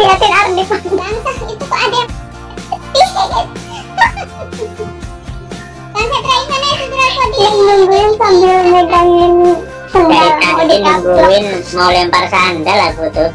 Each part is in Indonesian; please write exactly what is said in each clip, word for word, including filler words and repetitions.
liatin Ardi bangsa itu kok ada bangsa terakhir mana itu berapa dia nungguin sambil megangin sendal mau tadi nungguin mau lempar sandal aku tuh.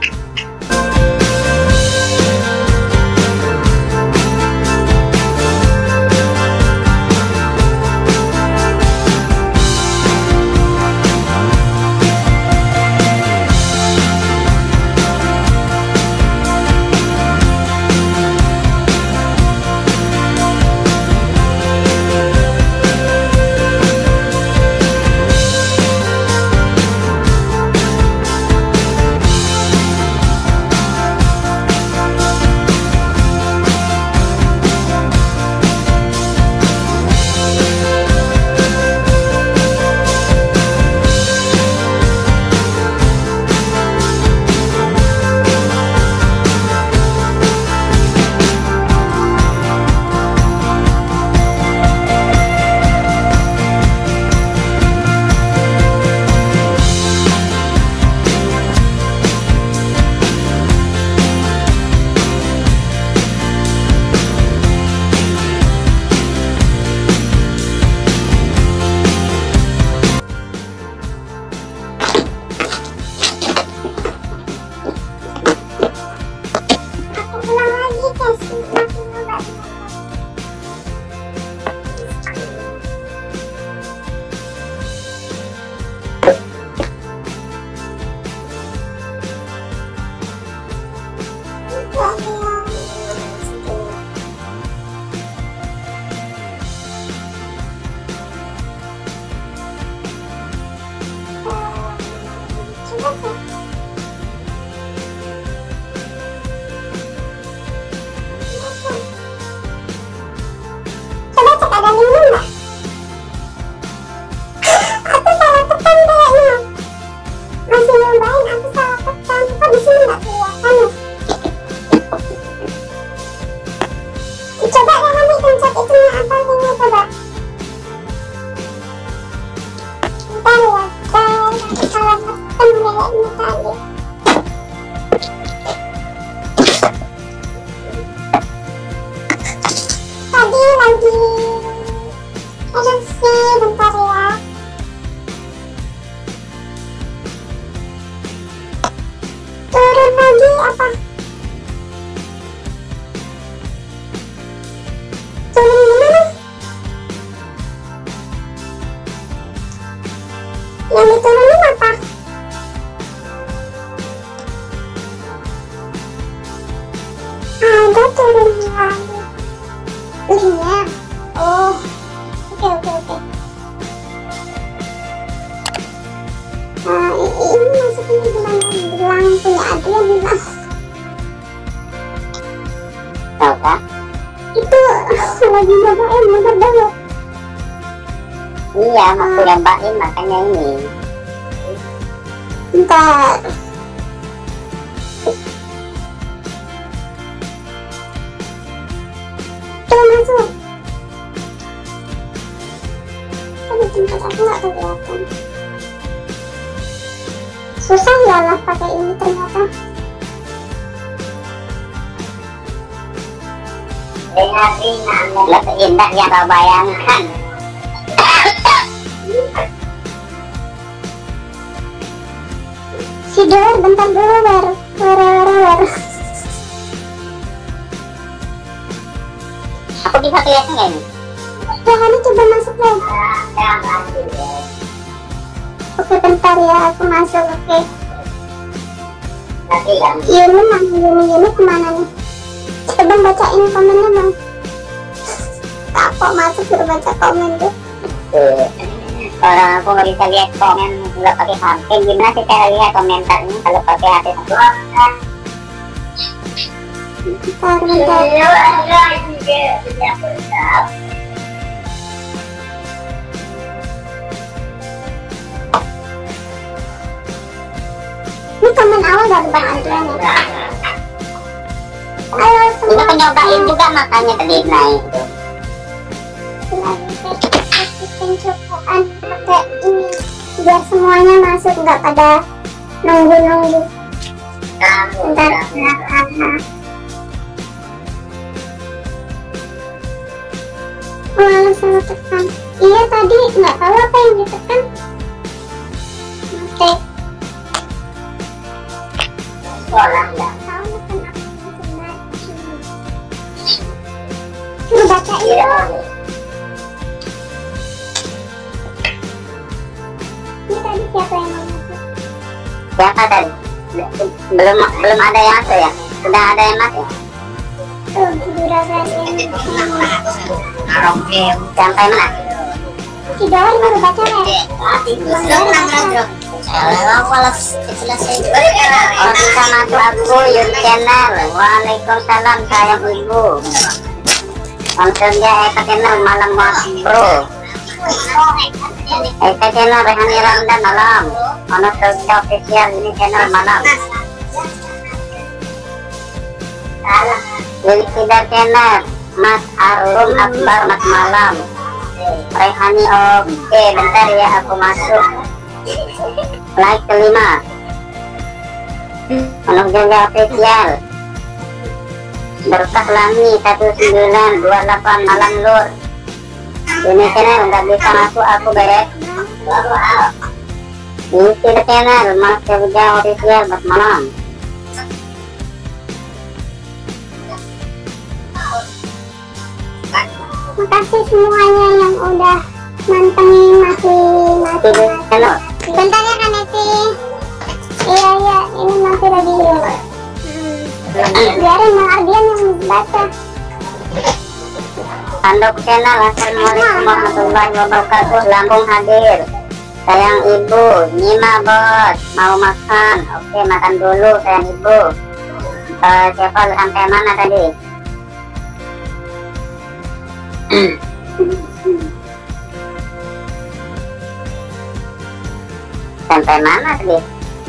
Coba cek ada lima nggak? Aku salah tekan kayaknya. Masih nyobain aku salah tekan. Kok di sini nggak kelihatan ya? Coba ya kami pencet itunya apa ini coba. Bentar ya, bentar. Aku salah tekan kayaknya tadi. Tadi lagi ada sih, bentar ya. Turun lagi apa? Turun gimana? Yang diturunin apa? Ada turun lagi. Iya. Oh. Oke oke oke. Nah, ini masukinnya gimana? Bilang punya Adrian bilang. Tahu kah? Itu lagi nyobain bentar dulu. Iya, aku nyobain makanya ini. Bentar. Tuh masuk. Tapi tempat aku nggak kelihatan. Susah ya lah pakai ini ternyata. Dengar-dengar lebih indah yang kau bayangkan. Si Dor bentar dulu wer wer wer wer. Aku bisa kelihatan nggak ini? Ya kamu coba masuk deh. Oke bentar ya aku masuk. Oke. Nanti yang Yuni mana Yuni Yuni kemana nih? Coba bacain komennya bang. Kapok masuk suruh baca komen tuh. tuh. Orang aku nggak bisa lihat komen nggak pakai H P, gimana sih cara lihat komentarnya kalau pakai H P? Bentar bentar. Ini komen awal dari Bang Adrian ya. Halo Ini semua. aku nyobain juga makanya tadi naik tuh. Pencobaan pakai ini biar semuanya masuk nggak pada nunggu-nunggu. Bentar, kenapa? Oh, salah tekan. Iya tadi nggak tahu apa yang ditekan. Oke. Sekolah nggak? Tahu tekan apa yang sebenarnya. Lu bacain dong. Ini tadi siapa yang mau masuk? Siapa tadi? Belum belum ada yang masuk ya? Sudah ada yang masuk? Tuh, juragan yang Oke. Sampai mana? si Dori baru baca ya? Oh, bisa masuk aku YouTube channel. Waalaikumsalam sayang ibu. Konsernya Eka channel malam mas bro. Eka channel Rehani Ramdan malam. Ono Jogja official ini channel malam. Lili Tidar channel Mas Arum Akbar Mas malam. Rehani oke bentar ya aku masuk. Like kelima. Ono Jogja official. Berkah Lami satu sembilan dua delapan malam lur. Ini channel nggak bisa masuk aku beres. Ini tidak channel Mas Jogja official Mas malam. Makasih semuanya yang udah mantengin masih masih Ini channel. bentar ya kan Neti. Iya iya ini masih lagi hmm. Biarin Bang Ardian yang baca. Handok channel Assalamualaikum warahmatullahi wabarakatuh. Lampung hadir. Sayang ibu, Nima bos mau makan. Oke makan dulu sayang ibu. Uh, siapa sampai mana tadi? Sampai mana tadi?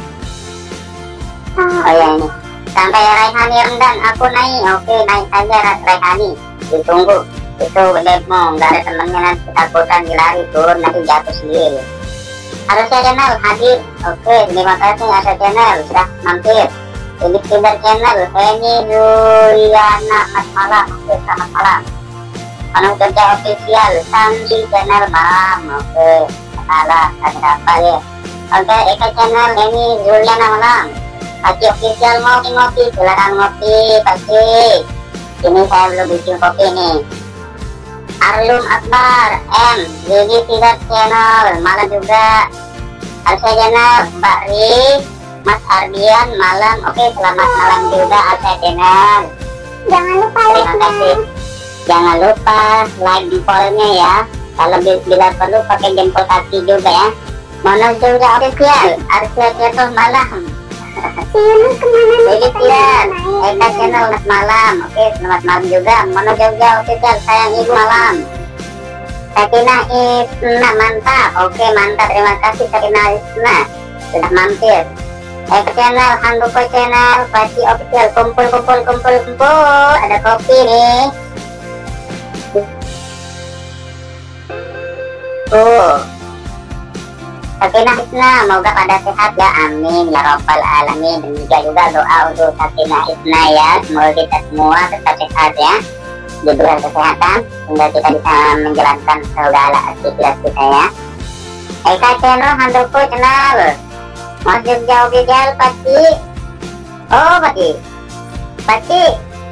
Oh ya ini. Sampai Raihani Ramdan aku naik. Oke naik saja Raihani. Ditunggu. Itu demo nggak ada temennya nanti ketakutan dilari turun nanti jatuh sendiri. Harusnya channel hadir. Oke terima kasih ada channel sudah mampir. Jadi Tidar channel Heni Juliana Mas malam. Oke selamat malam. Anu Jogja official Samsi channel malam. Oke salah ada apa ya? Oke Eka channel Heni Juliana malam. Paci official ngopi-ngopi silakan ngopi Paci. Ini saya belum bikin kopi nih. Arlum Akbar M Gigi Tidar channel malam juga. Arsa channel Mbak Ri Mas Ardian malam. Oke selamat malam juga Arsa channel. Jangan lupa Terima kasih. Jangan lupa like jempolnya ya. Kalau bila perlu pakai jempol kaki juga ya. Mono juga official Arsa channel malam. Sini kemana Jadi tidak Eka channel Mas malam. Oke selamat malam juga. Mono Jogja official sayang ibu malam. Sakina Isna mantap. Oke mantap terima kasih Sakina Isna sudah mampir. Eka channel Handoko channel Paci official kumpul kumpul kumpul kumpul. Ada kopi nih. Tuh Sakina Isna semoga pada sehat ya amin ya robbal alamin. Demikian juga doa untuk Sakina Isna ya, semoga kita semua tetap sehat ya, diberi kesehatan sehingga kita bisa menjalankan segala aktivitas kita ya. Eka channel Handoko channel Mas Jogja official Paci. Oh Paci Paci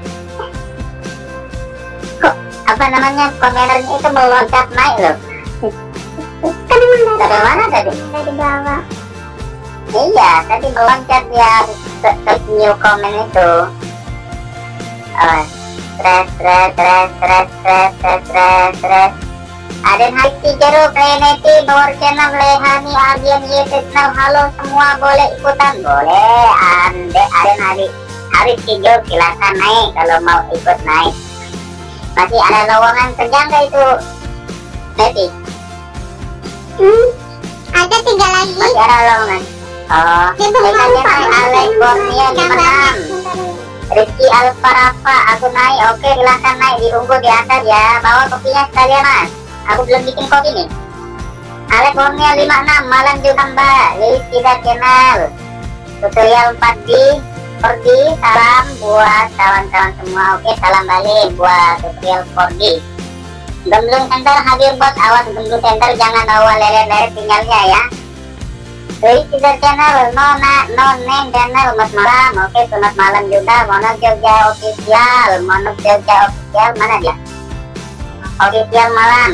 kok apa namanya komentarnya itu meloncat naik loh. kan emang Dari mana tadi? dari bawah. Iya, tadi meloncat ya ke new comment itu. Oh, stress, stress, stress, stress, stress, stress, stress, stress. Ada Haiti Jeruk, Reneti, Nur Channel, Lehani, Ardian, Yesesnal, halo semua boleh ikutan? Boleh, ande, ada hari Haris Hijau silakan naik kalau mau ikut naik. Masih ada lowongan kerja nggak itu, Neti? Hmm, ada tiga lagi. Masih ada lowongan. Oh, Dia belum Eka lupa. channel Alex Bornia lima enam. Rizky Alfarafa, aku naik. Oke, silahkan naik. Ditunggu di atas ya. Bawa kopinya sekalian mas. Aku belum bikin kopi nih. Alex Bornia lima enam, malam juga mbak. Lilis Tidar channel tutorial empat D Forgi, salam buat kawan-kawan semua. Oke, salam balik buat tutorial Forgi. Gemblung center hadir bos, awas gemblung center jangan bawa lele-lele sinyalnya ya. Dari Tiga channel, no, na, no name channel, selamat malam. Oke, selamat malam juga. Mono Jogja official, Mono Jogja official, mana dia? Official malam.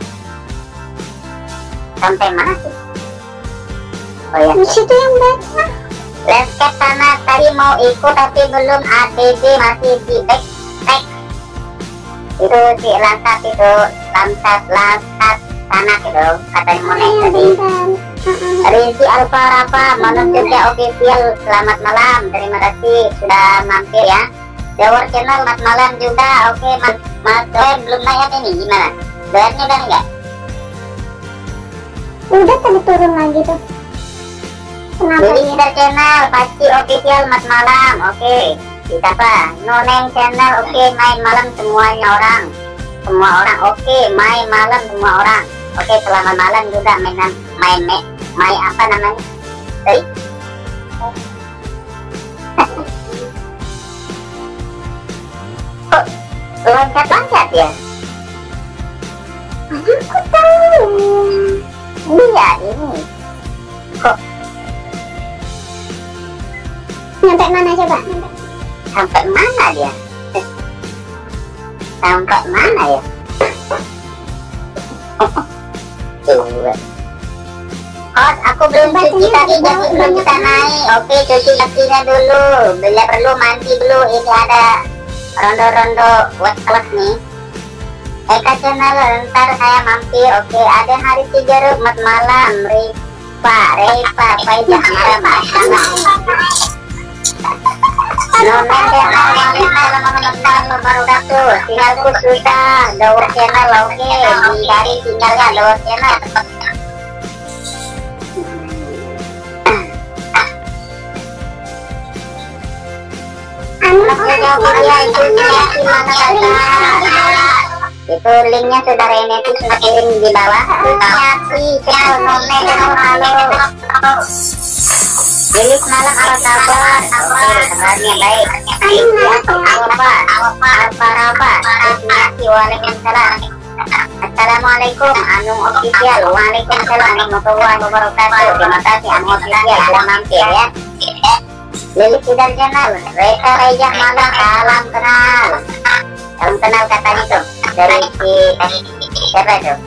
Sampai mana sih? Oh ya. Di situ yang baca. Let's ke sana, tadi mau ikut tapi belum A D D, masih di back back. Itu si Lansat itu, Lansat, Lansat sana gitu, katanya mau naik tadi. Rizky Alfa Rafa, Mono Jogja official, selamat malam, terima kasih sudah mampir ya. Jawar channel, selamat malam juga. Oke, mas, mas doer belum naik ini gimana? Doernya udah enggak? Udah tadi turun lagi tuh. Kenapa Jadi ya? kita channel, pasti official, selamat malam. Oke, siapa? No name channel, oke, main malam semuanya orang, semua orang. Oke, main malam semua orang. Oke, selamat malam juga main main main, main apa namanya? Sorry. Kok loncat-loncat ya? Aku tahu. Iya ini. Kok Nyampe mana coba? sampai mana dia? Sampai mana ya? Tuh. Oh, aku belum cuci kaki jadi belum bisa naik. Oke, cuci kakinya dulu. Bila perlu mandi dulu. Ini ada rondo-rondo buat kelas nih. Eka channel, ntar saya mampir. Oke, ada hari tiga selamat malam. Rifa, Rifa, Faizah, marah-marah. Nomen channel, Malina, baru dapur. Sinyalku susah. Dawar channel, oke. Dicari sinyalnya, dawar channel. Itu linknya sudah Reneti sudah kirim di bawah. Nyati channel nomen halo. Jadi semalam apa kabar? Oke, kabarnya baik. Apa? Apa? Apa? Apa? Nyati, waalaikumsalam. Assalamualaikum, Anung official. Waalaikumsalam warahmatullahi wabarakatuh. Terima kasih Anung official sudah mampir ya. Lilis Tidar channel, Reka Rejah malam, salam kenal. Salam kenal katanya tuh dari si siapa tuh?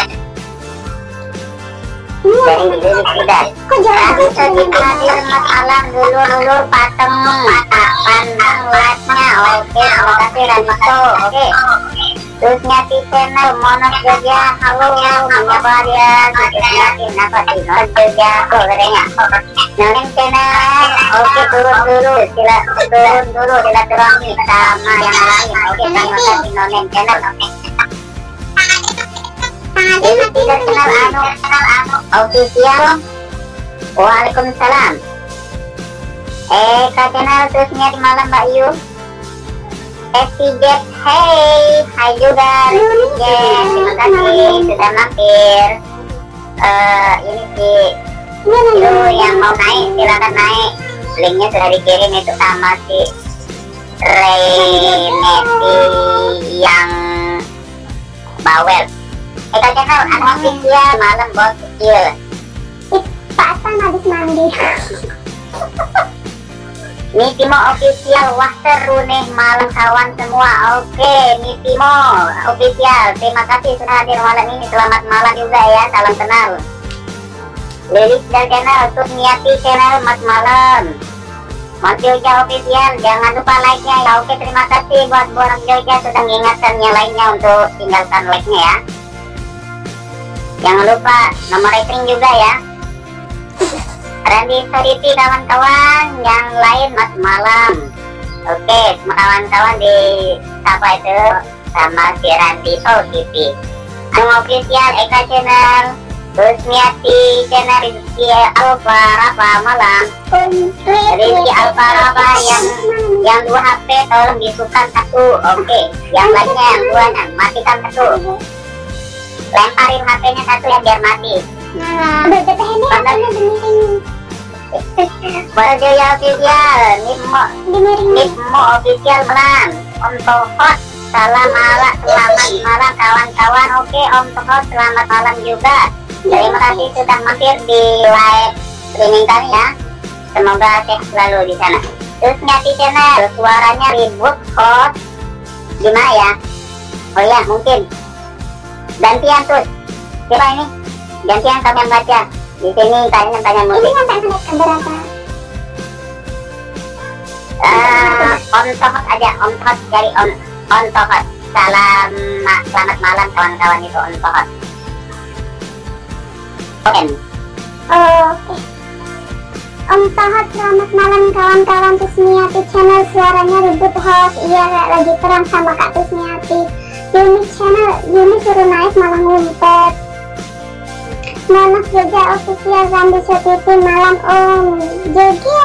Dari Lilis Tidar. Tadi tadi hadir mas alam dulur-dulur pateng, pandang live-nya. Oke, terima kasih Ranito. Oke. Terus Nyati channel, Mono Jogja, halo, menyapa dia. Terus Nyati, kenapa sih? Mono Jogja, kok katanya. Nonen channel, oke turun dulu, sila turun dulu, silaturahmi sama yang lain. Oke, terima kasih Nonen channel. Jadi tidak kenal anu, anu official. Waalaikumsalam. Eh, Kak channel terusnya di malam Mbak Yu. S T Jet, hey, hai juga Jet, terima kasih sudah mampir. Uh, ini sih itu yang mau naik silakan naik, linknya sudah dikirim itu sama si Reneti yang bawel. Eka channel anak official malam bos kecil. Pak San habis mandi. Nitimo official, wah seru nih malam kawan semua. Oke, Nitimo official, terima kasih sudah hadir malam ini. Selamat malam juga ya, salam kenal. Lilis dan channel, Turniati channel, mas malam. Mas Jogja official, jangan lupa like-nya ya. Oke, terima kasih buat Borang Jogja sudah mengingatkan yang lainnya untuk tinggalkan like-nya ya. Jangan lupa nomor rekening juga ya. Randy Sariti kawan-kawan yang lain mas malam. Oke, semua kawan-kawan di apa itu sama si Randy Soul T V. Anu official, Eka channel, Rusmiati channel, Rizky Alfa Rafa malam. Rizky Alfa Rafa yang yang dua H P tolong disukan satu. Oke, yang lainnya yang dua matikan satu. Lemparin H P-nya satu ya biar mati. Nah, berdebat ini apa nih? Baru Jaya official, Nimo, Dengerin Nimo official Melan, Om Tohot, salam malam, selamat malam kawan-kawan. Oke Om Tohot, selamat malam juga. Terima kasih sudah mampir di live streaming kami ya. Semoga sehat selalu di sana. Terus Nyati channel, suaranya ribut kok. Gimana ya? Oh ya mungkin gantian tuh. Siapa ini? Gantian kamu yang baca. Di sini tanya tanya ini musik. sampai menit keberapa? Ah, Om Tohot aja, Om Tohot cari Om Om Tohot. Salam ma- selamat malam kawan-kawan itu Om Tohot. Oke. Oke. Om Tohot, selamat malam kawan-kawan Tusmiati channel, suaranya ribut host. Iya, lagi perang sama Kak Tusmiati. Yuni channel, Yuni suruh naik malah ngumpet. Monos Joja official Randy Sotiti, malam Om Joja.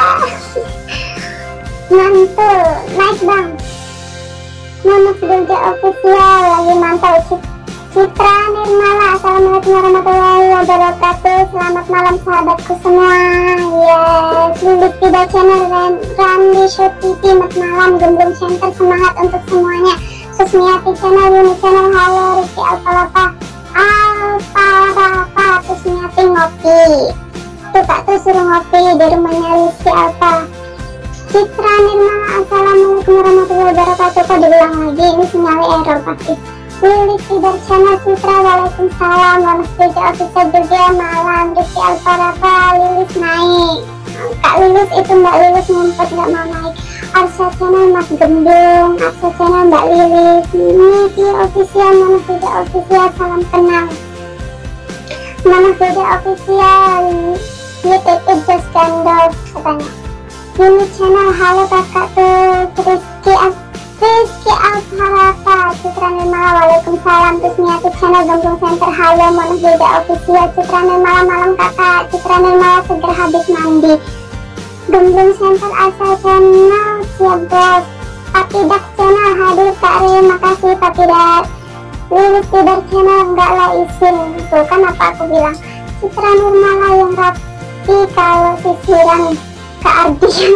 Mantul, naik bang. Monos Joja official lagi mantau. Citra Nirmala, assalamualaikum warahmatullahi wabarakatuh. Selamat malam sahabatku semua. Yes, Lilik Tidak channel Randy Sotiti, mas malam. Gemblong center, semangat untuk semuanya. Susmiati channel, Yuni channel, halo. Rizky Alpalapa, Alparapa, Susmiati ngopi. Tuh Kak tuh suruh ngopi di rumahnya Rizky Alpa. Citra Nirmala, assalamualaikum warahmatullahi wabarakatuh. Kok diulang lagi, ini sinyalnya error pasti. Lilik Tidak channel, Citra, waalaikumsalam. Monos Joja official juga, malam. Rizky Alparapa, Lilis naik. Kak Lilis itu Mbak Lilis ngumpet gak mau naik. Arsha channel, Mas Gendung. Arsha channel, Mbak Lilis. Niki official, Monos Joja official, salam kenal. Monos Joja official, Y T P Just Gandol katanya. Yuni channel, halo kakak tuh. Rizky Rizky Alparapa, Citra Nirmala, waalaikumsalam. Tusmiati channel, Gemblong center, halo. Monos Joja official, Citra Nirmala, malam kakak. Citra Nirmala segera habis mandi. Gemblong center, asal channel, siap bos. Patidak channel, hadir Kak Ri, makasih Patidak. Lilis Tidak channel, enggak lah isin. Tuh kan apa aku bilang. Citra Nirmala yang rapi kalau sisiran Kak Ardian.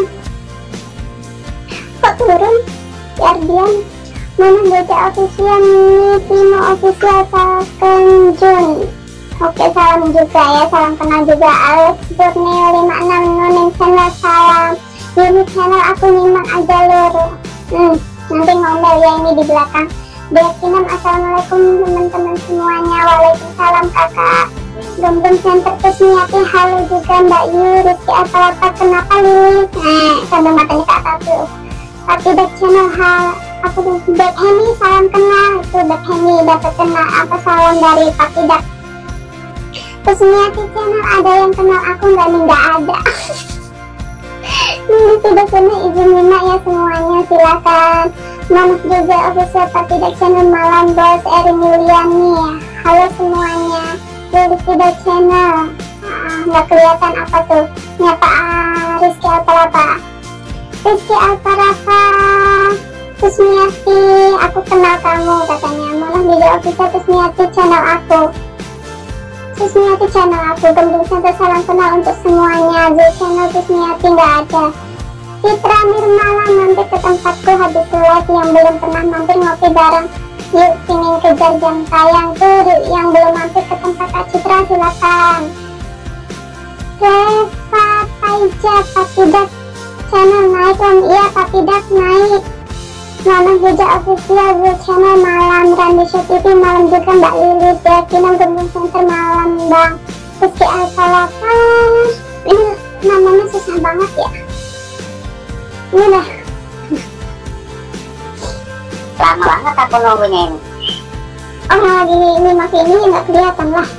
Kok turun? Kak Ardian. Monos Joja official, Timo official, Salkenjun. Oke, salam juga ya, salam kenal juga. Alex Borneo lima enam, Nuning channel, salam. Yuni channel, aku nyimak aja lur. Hmm, nanti ngomel ya ini di belakang. Bekinam, assalamualaikum teman-teman semuanya. Waalaikumsalam kakak. Gemblong center Tusmiati, halo juga Mbak Yu. Rizky apa-apa, kenapa Lilis? Nah, sambil matanya ke atas tuh. Patidak channel, hal aku tuh Bek Hemi, salam kenal. Tuh Bek Hemi dapat kenal apa salam dari Patidak. Tusmiati channel, ada yang kenal aku nggak nih? Nggak ada. Ini tidak pernah izin nyimak ya semuanya, silakan. Monos Joja official, Patidak channel, malam bos. Erin Yuliani ya, halo semuanya. Lilis Tidak channel, ah, nggak kelihatan apa tuh nyata. ah, Rizky Alparapa, Rizky Alparapa, Tusmiati, aku kenal kamu katanya. Monos Joja official, Tusmiati channel aku. Tusmiati channel aku. Gemblong center, salam kenal untuk semuanya. Z channel Tusmiati nggak ada. Citra Nirmala, mampir ke tempatku habis live. Yang belum pernah mampir ngopi bareng, yuk pingin kejar jam tayang tuh. Yang belum mampir ke tempat Kak Citra silakan. Reva Taija, Patidak channel naik kan? Iya Patidak naik. Monos Joja official, Z channel, malam. Randy Sotiti, malam juga Mbak Lilis. Bekinam, Gemblong center, malam bang. Rizky Alpalapa, ini namanya susah banget ya. Ini dah Lama banget aku nunggunya ini. oh lagi ini masih ini nggak kelihatan lah.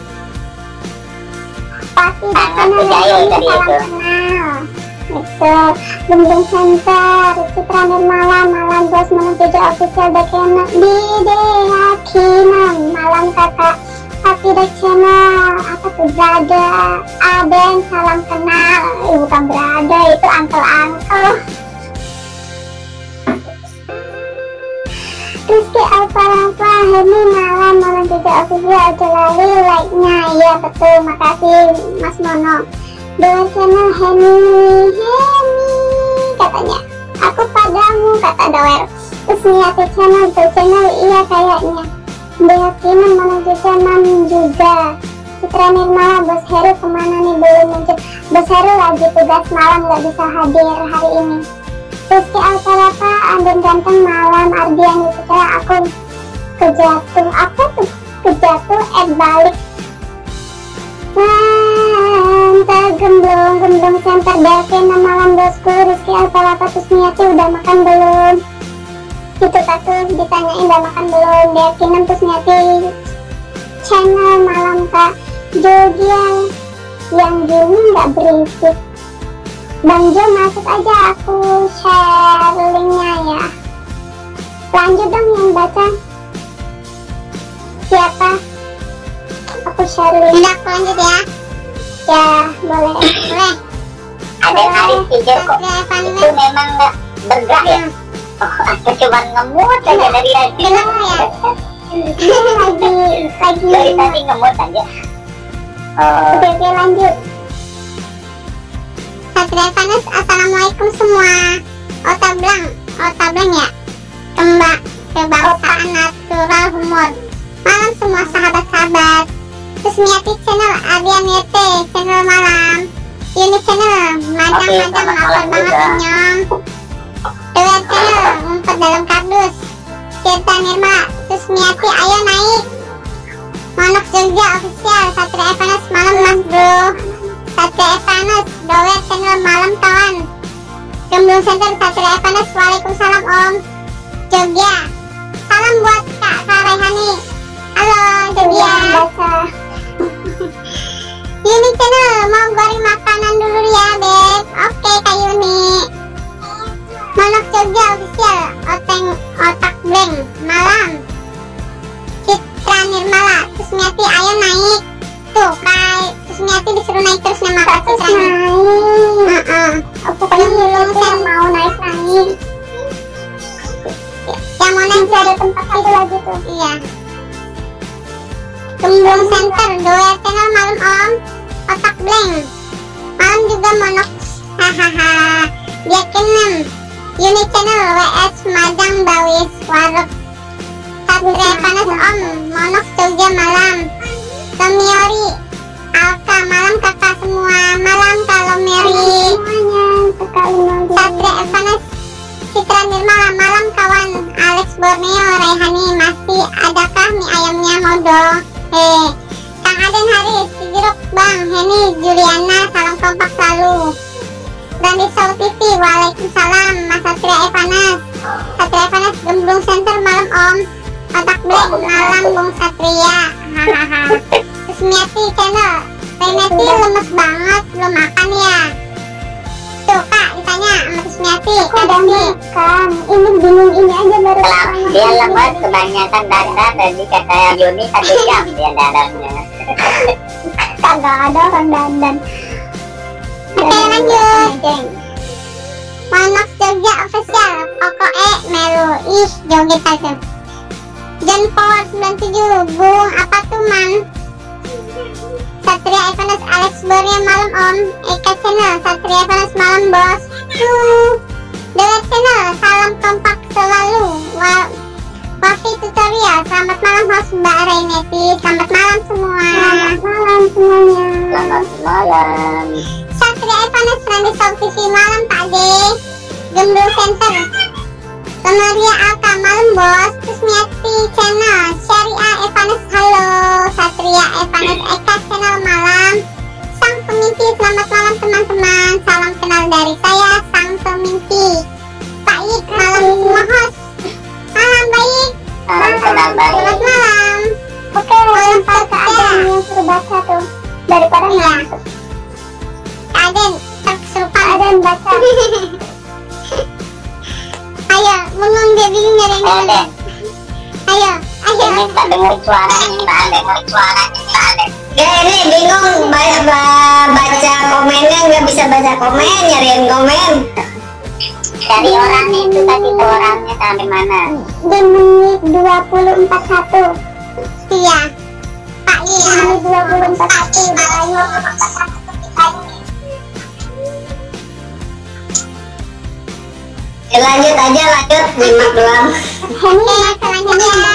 Pasti Sangat channel berjaya yang tadi salam itu. kenal. Itu Gemblong center, Citra Nirmala, malam bos. Monos Joja official, Bekinam di Deakinam, malam kakak. Patidak channel, apa tuh berada. Aden, salam kenal. Eh, bukan berada, itu angkel-angkel. Rizky Alparapa, Hemi, malam. Monos Joja official, aja lali like-nya. Ya betul, makasih Mas Mono. Doa channel Henny, Henny katanya. Aku padamu kata Doer. Terus Niati channel tuh channel iya kayaknya. Beyakinan menuju enam juga. Citra Nirmala, Bos Heru kemana nih belum muncul? Bos Heru lagi tugas malam gak bisa hadir hari ini. Rizky Alfarapa, Andon Ganteng malam, Ardian Citra, aku kejatuh. Apa tuh? Kejatuh, eh balik. Mantap, gemblong, gemblong center Delvin malam bosku. Rizky Alfarapa, terus Niati udah makan belum? Itu kasus ditanyain udah makan belum. Delvin terus Niati channel malam kak. Jogian yang gini nggak berisik. Bang Jo masuk aja, aku share linknya ya. Lanjut dong yang baca. Siapa? Aku share link. Udah, aku lanjut ya. Ya boleh. Boleh. Ada yang hari tidur kok. Itu memang nggak bergerak ya. Oh, aku cuma ngemut aja dari tadi. Kenapa ya? lagi lagi dari tadi ngemut aja. Oh. Oke, oke lanjut. Satria Panas, assalamualaikum semua. Otablang, Otablang ya. Kembang kebangsaan natural humor. Malam semua sahabat-sahabat. Terus Niati channel Ardian Yete channel malam. Unit channel madang-madang lapar banget nyong. Dewa channel ngumpet dalam kardus. Citra Nirmala, terus Niati ayo naik. Monok Jogja official. Satria Evanes malam mas bro. Satria Evanes Dower channel malam kawan. Gemblung Center Satria Evanes, waalaikumsalam om. Jogja, salam buat kak Kak Raihani. Halo Jogja. Yuni channel mau goreng makanan dulu ya beb. Oke Kak Yuni. Monok Jogja official. Oteng otak blank malam. Citra Nirmala, terus Niati ayo naik. Tuh kai, terus Niati disuruh naik terus nama Kak Citra naik. Heeh. Pokoknya belum saya mau naik naik. Yang mau naik ada tempat itu lagi tuh. Iya. Gemblong Center Doer channel malam om. Otak blank malam juga monok. Hahaha. Dia kenem. Unit channel W S Madang Bawis Warok. Satria Panas om. Monok Jogja malam. Tomiori Alka malam kakak semua. Malam kalau Mary. Satria Panas Citra Nirmala malam kawan. Alex Borneo Raihani, masih adakah mie ayamnya mau dong? Hei Kang Aden Haris Jeruk Bang Henny Juliana, salam kompak selalu. Randi Show T V, waalaikumsalam. Mas Satria Evanes. Satria Evanes Gemblung Center malam om. Otak blank malam Bung Satria. Hahaha. Terus Niati channel Reneti lemes banget, belum makan ya? Tuh kak ditanya sama terus Niati. Kok udah makan? Ini bingung ini aja baru makan. Dia lemes kebanyakan dandan. Tadi kata Yuni satu jam dia dandannya. Kagak ada orang dandan. Oke lanjut. Monok Jogja official. Pokoknya melu. Ih joget aja. John Power sembilan tujuh. Bung apa tuh man? Satria Evanes Alex Borneo malam om. Eka channel Satria Evanes malam bos. Tuh Dewa channel salam kompak selalu. Wa Wafi tutorial. Selamat malam host Mbak Reneti. Selamat malam semua. Selamat malam semuanya. Selamat malam. Satria Evanes Randi Show T V malam Pak D. Gemblung Center Tomaria Alka malam bos. Terus Niati channel Syariah Evanes halo. Satria Evanes Eka channel malam. Sang pemimpi selamat malam teman-teman. Salam kenal dari saya sang pemimpi. Baik malam semua host. Malam baik. Salam kenal baik. Selamat malam. Oke malam Pak Aden yang suruh baca tuh daripada ngantuk. Aden terkesurupan. Aden baca. Ayo, bengong dia bingung nyari yang Aden. Ayo, ayo. Ini tak dengar suaranya, tak dengar suaranya, tak ada. Ya ini bingung baca, baca komennya, nggak bisa baca komen, nyariin komen. Dari orangnya itu tadi tuh orangnya sampai mana? Di menit dua puluh empat satu. Iya. Pak Iya. Menit dua puluh empat satu. Ayo. Eh, lanjut aja, lanjut nyimak doang. Oke, selanjutnya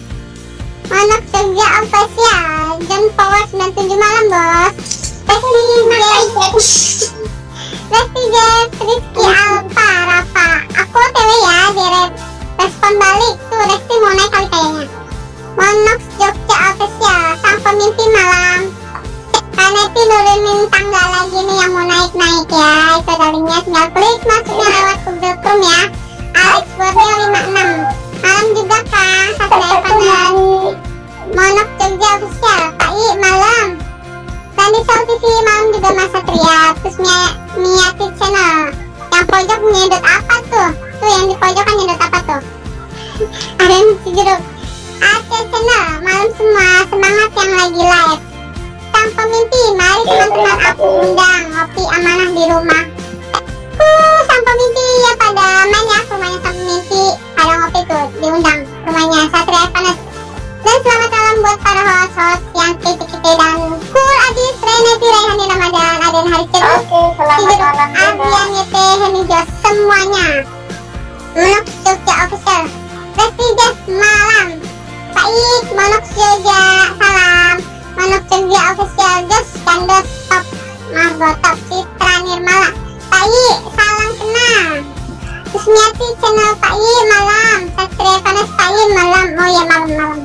Monok Jogja official jam power sembilan puluh tujuh malam bos. Lesti Jeff, Lesti Jeff, Rizky Alfa, Rafa. Aku O T W ya, direct respon balik tuh. Lesti mau naik kali kayaknya. Monok Jogja official sang pemimpin malam. Kaneti nurunin tangga lagi nih yang mau naik-naik ya. Itu linknya, tinggal klik masuknya lewat Google Chrome ya. Alex Borneo lima puluh enam. Malam juga Kang, Satria Evan. Monok Jogja official, Pak I malam. Randy Soul T V malam juga Mas Satria. Terus Mia, Miati Channel. Yang pojok nyedot apa tuh? Tuh yang di pojok kan nyedot apa tuh? Ada yang si jeruk. Aceh Channel, malam semua, semangat yang lagi live. Sang pemimpin, mari teman-teman aku undang ngopi amanah di rumah. Uh, sang pemimpin ya pada main ya, rumahnya sang pemimpin. Pada ngopi tuh, diundang rumahnya Satria Evanes. Dan selamat malam buat para host-host yang kece-kece dan cool. Adis, Renati, Raihani, Ramadan, Aden, Haris, Cerus, Oke, selamat malam juga. Adrian, Yete, Hemijos, semuanya. Monok Jogja official, Lesti Jeff malam. Pak Ik, Monok Jogja, salam. Monok Jogja official, Jos, Kandos, top, Margo, top, Citra Nirmala. Pak Ik, salam kenal. Kusmiati channel Pak Ik malam. Satria Evanes Pak Ik malam. Oh ya malam-malam.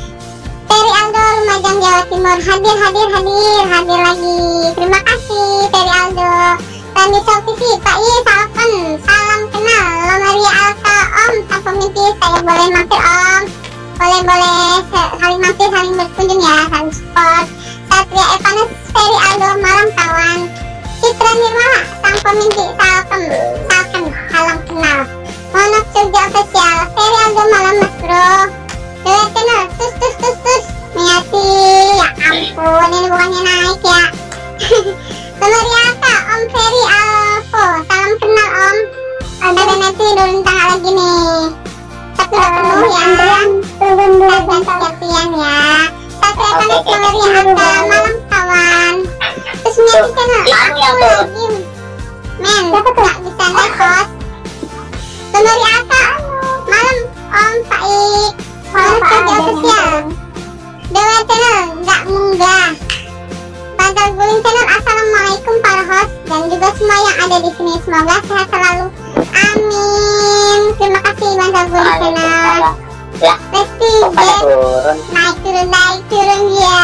Ferry Aldo, Lumajang, Jawa Timur, hadir, hadir, hadir, hadir lagi. Terima kasih Ferry Aldo. Randy Soul T V, Pak I, salam, salam kenal. Lomaria Alka, Om, sang pemimpin, saya boleh mampir Om. Boleh-boleh, saling mampir, saling berkunjung ya, saling support. Satria Evanes, Ferry Aldo, malam kawan. Citra Nirmala, sang pemimpin, salam, salam, salam kenal. Monok Jogja official, Ferry Aldo, malam mas bro. Dewa channel, tus tus tus tus. Miati, ya ampun, ini bukannya naik ya. Lomaria Om Ferry Alfo, salam kenal Om. Ada nanti turun tangga lagi nih. Tapi udah penuh ya. Turun dulu dan siap-siap ya. Satria Evanes Lomaria Alka, malam kawan. Terus Miati channel, aku lagi. Men, gak bisa naik host. Lomaria Alka, malam Om Pak Ik. Monok Jogja official. Dewa channel, gak munggah. Bantal Guling channel, assalamualaikum para host dan juga semua yang ada di sini. Semoga sehat selalu. Amin. Terima kasih Bantal Guling channel. Lesti Jeff, naik turun naik turun ya.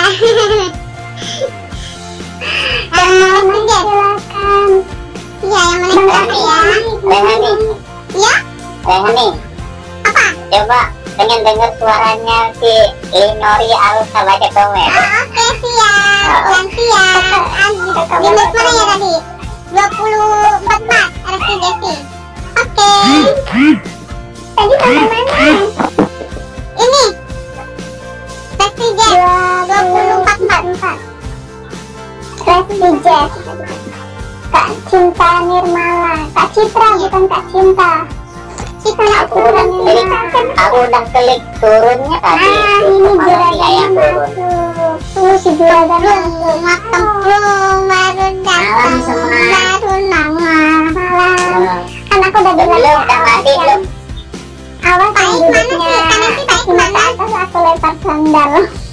Dan Lesti Jeff, silakan. Iya yang mana berapa ya? Rehani, Ya? Rehani, Apa? coba pengen dengar suaranya si Linori Alsa baca komen. Oh, oke siap. Nanti ya. Windows mana ya tadi? dua puluh empat empat Resti Jesse. Oke. Tadi sampai mana? Ini Lesti Jeff dua puluh empat empat. Lesti Jeff, Kak Cinta Nirmala, Kak Citra bukan Kak Cinta. Citra Aku udah klik, aku udah klik turunnya tadi. Ah, ini Mana dia yang juragan turun? masuk. Tuh si juragan masuk. Makan plung baru datang. Malam semua. Baru nongol. Malam. Hmm. Kan aku udah bilang Belum, udah mandi belum? awas Baik, yang mana duduknya sih? Kanan sih, baik, cuma ke mana? atas aku lempar sandal.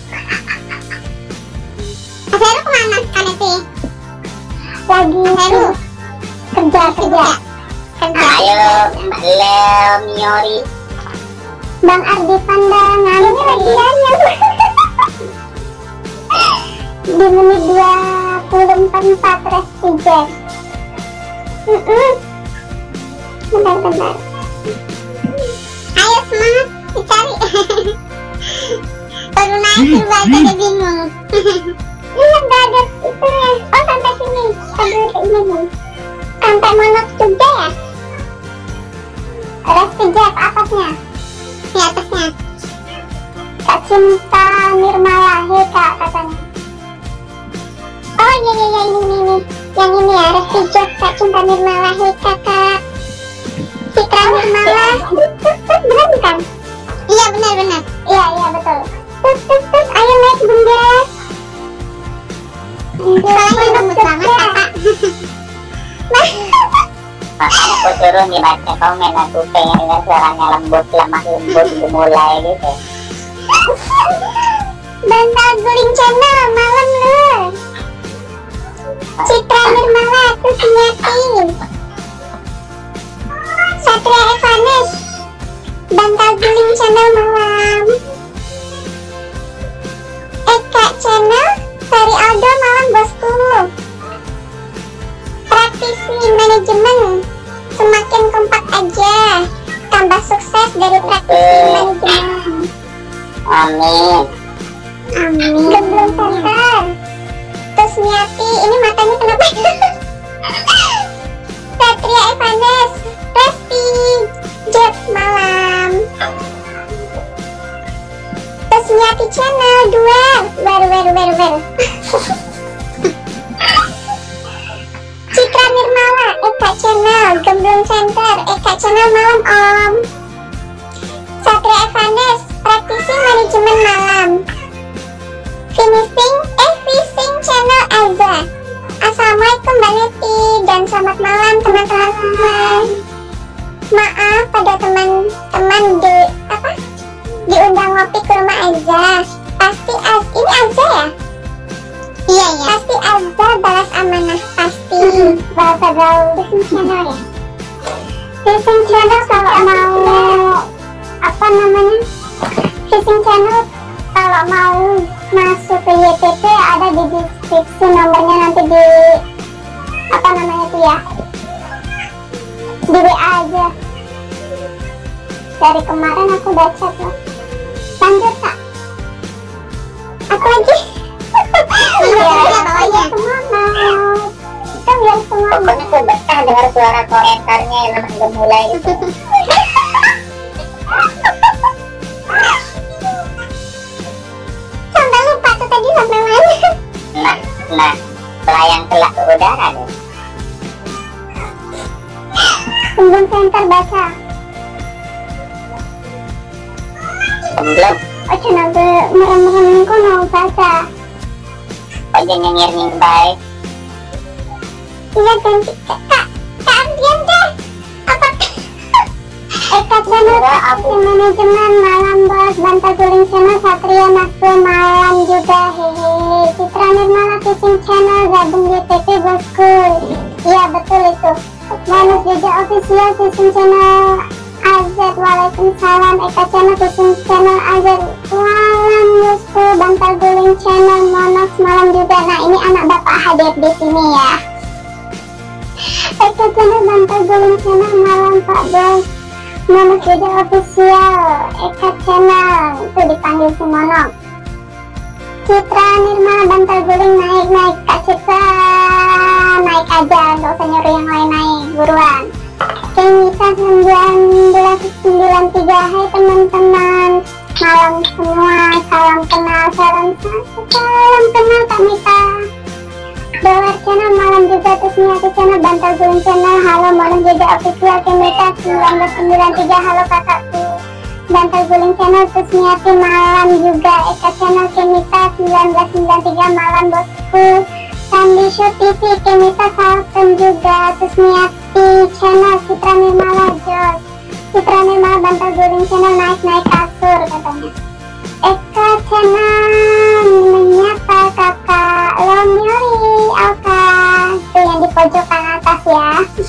Mas Heru kemana sekarang sih? Lagi Heru kerja kerja. kerja. Ayo, Mbak Leo Miori. Bang Ardi Pandangan ini lagi nyanyi. Di menit dua puluh empat empat Resti Jeff. Mm-mm. Bentar-bentar. Ayo semangat dicari. Baru naik coba aja bingung. Iya nggak ada itunya. Oh sampai sini. Sampai ini nih. Sampai Monok Jogja ya. Resti Jeff atasnya. Di atasnya. Kak Cinta Nirmala hei kak katanya. Oh iya iya iya ini ini ini. Yang ini ya Resti Jeff Kak Cinta Nirmala hei kakak. Citra Nirmala. Benar bukan? Iya benar-benar. Iya iya betul. Tus tus tus ayo naik bunda. Soalnya udah banget kakak. Makanya aku suruh nih baca komen, aku pengen lihat suaranya lembut, lemah lembut mulai gitu. Bantal Guling Channel malam lu. Citra Nirmala Kusmiati, Satria Evanes, Bantal Guling Channel malam. Eka Channel, Sari Aldo malam bosku. Praktisi manajemen, semakin kompak aja, tambah sukses dari praktisi manajemen. Amin. Amin. Gemblong Center, Tusmiati, ini matanya kenapa? Satria Evanes, Resti, Jet malam. Tusmiati Channel dua, wer wer wer wer. Citra Nirmala, Eka Channel, Gemblong Center, Eka Channel malam om. Satria Evanes, praktisi manajemen malam. Finishing, eh Fishing Channel Aza. Assalamualaikum Mbak Neti dan selamat malam teman-teman. Maaf pada teman-teman di apa? Diundang ngopi ke rumah Aza. Pasti Az, ini Aza ya? Iya ya. Pasti Aza balas amanah pasti. Bahasa gaul Fishing Channel ya. Fishing Channel kalau mau apa namanya? Fishing Channel kalau mau masuk ke Y T P ada di deskripsi, nomornya nanti di apa namanya itu ya, di W A aja. Dari kemarin aku udah chat loh. Lanjut kak, aku lagi. Iya, bawahnya semangat. Kita biar semangat. Pokoknya aku betah dengar suara komentarnya yang lemah gemulai gitu. Sampai lupa tuh tadi sampai mana. Nah, nah, melayang telah ke udara deh. Gemblong Center baca. Belum, Oh channel ke merem-merem kono baca. kok dia nyengir-nyengir baik. Iya ganti kak, kak Ardian deh. Apa? Eka Channel aku manajemen malam bos. Bantal Guling Channel Satria Naksu malam juga hehe. Citra Nirmala Fishing Channel gabung di T P bosku. Iya betul itu. Manus Jaja Official Fishing Channel Azad, waalaikumsalam. Eka Channel Fishing Channel Azad malam bosku. Bantal Guling Channel Monox malam juga. Nah ini anak bapak hadir di sini ya. Eka Channel Bantal Guling Channel malam pak bos. Monox Jaja Official, Eka Channel itu dipanggil si Monox. Citra Nirmala Bantal Guling naik-naik. Kak Citra naik aja, gak usah nyuruh yang lain naik, buruan. Kenita sembilan belas sembilan puluh tiga, hai teman-teman, malam semua, salam kenal, salam salam kenal Kak Mita. Dolar Channel malam juga, Tusmiati Channel Bantal Guling Channel, halo Monox Jaja Official. Kenita sembilan belas sembilan puluh tiga, halo kakakku. Bantal Guling Channel Tusmiati malam juga. Eka Channel Kenita sembilan belas sembilan puluh tiga malam bosku. Sandi Show T V Kenita Salten juga. Tusmiati Channel Citra Nirmala Jos. Citra Nirmala Bantal Guling Channel naik-naik kasur katanya. Eka Channel menyapa kakak Lomyori Alka, itu yang di pojokan atas ya.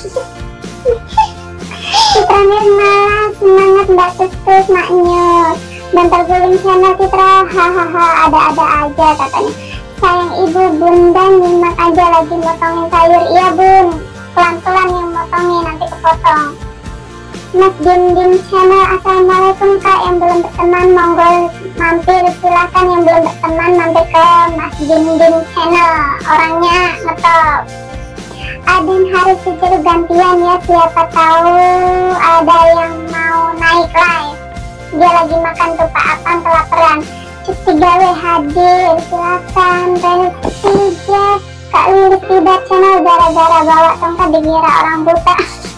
Citra Nirmala semangat mbak tus maknya. Bantal Guling Channel Citra hahaha ada-ada aja katanya. Sayang ibu bunda nyimak aja lagi motongin sayur. Iya bun, pelan-pelan yang motongin nanti kepotong. Mas Dim Dim Channel, assalamualaikum kak, yang belum berteman monggo mampir silakan, yang belum berteman mampir ke Mas Dim Dim Channel, orangnya ngetop. Aden harus disuruh gantian ya, siapa tahu ada yang mau naik live. Dia lagi makan tuh Pak Apang kelaparan. Cuti gawe hadir, silakan. Resti Jack, Kak Lilis Tiba Channel gara-gara bawa tongkat dikira orang buta.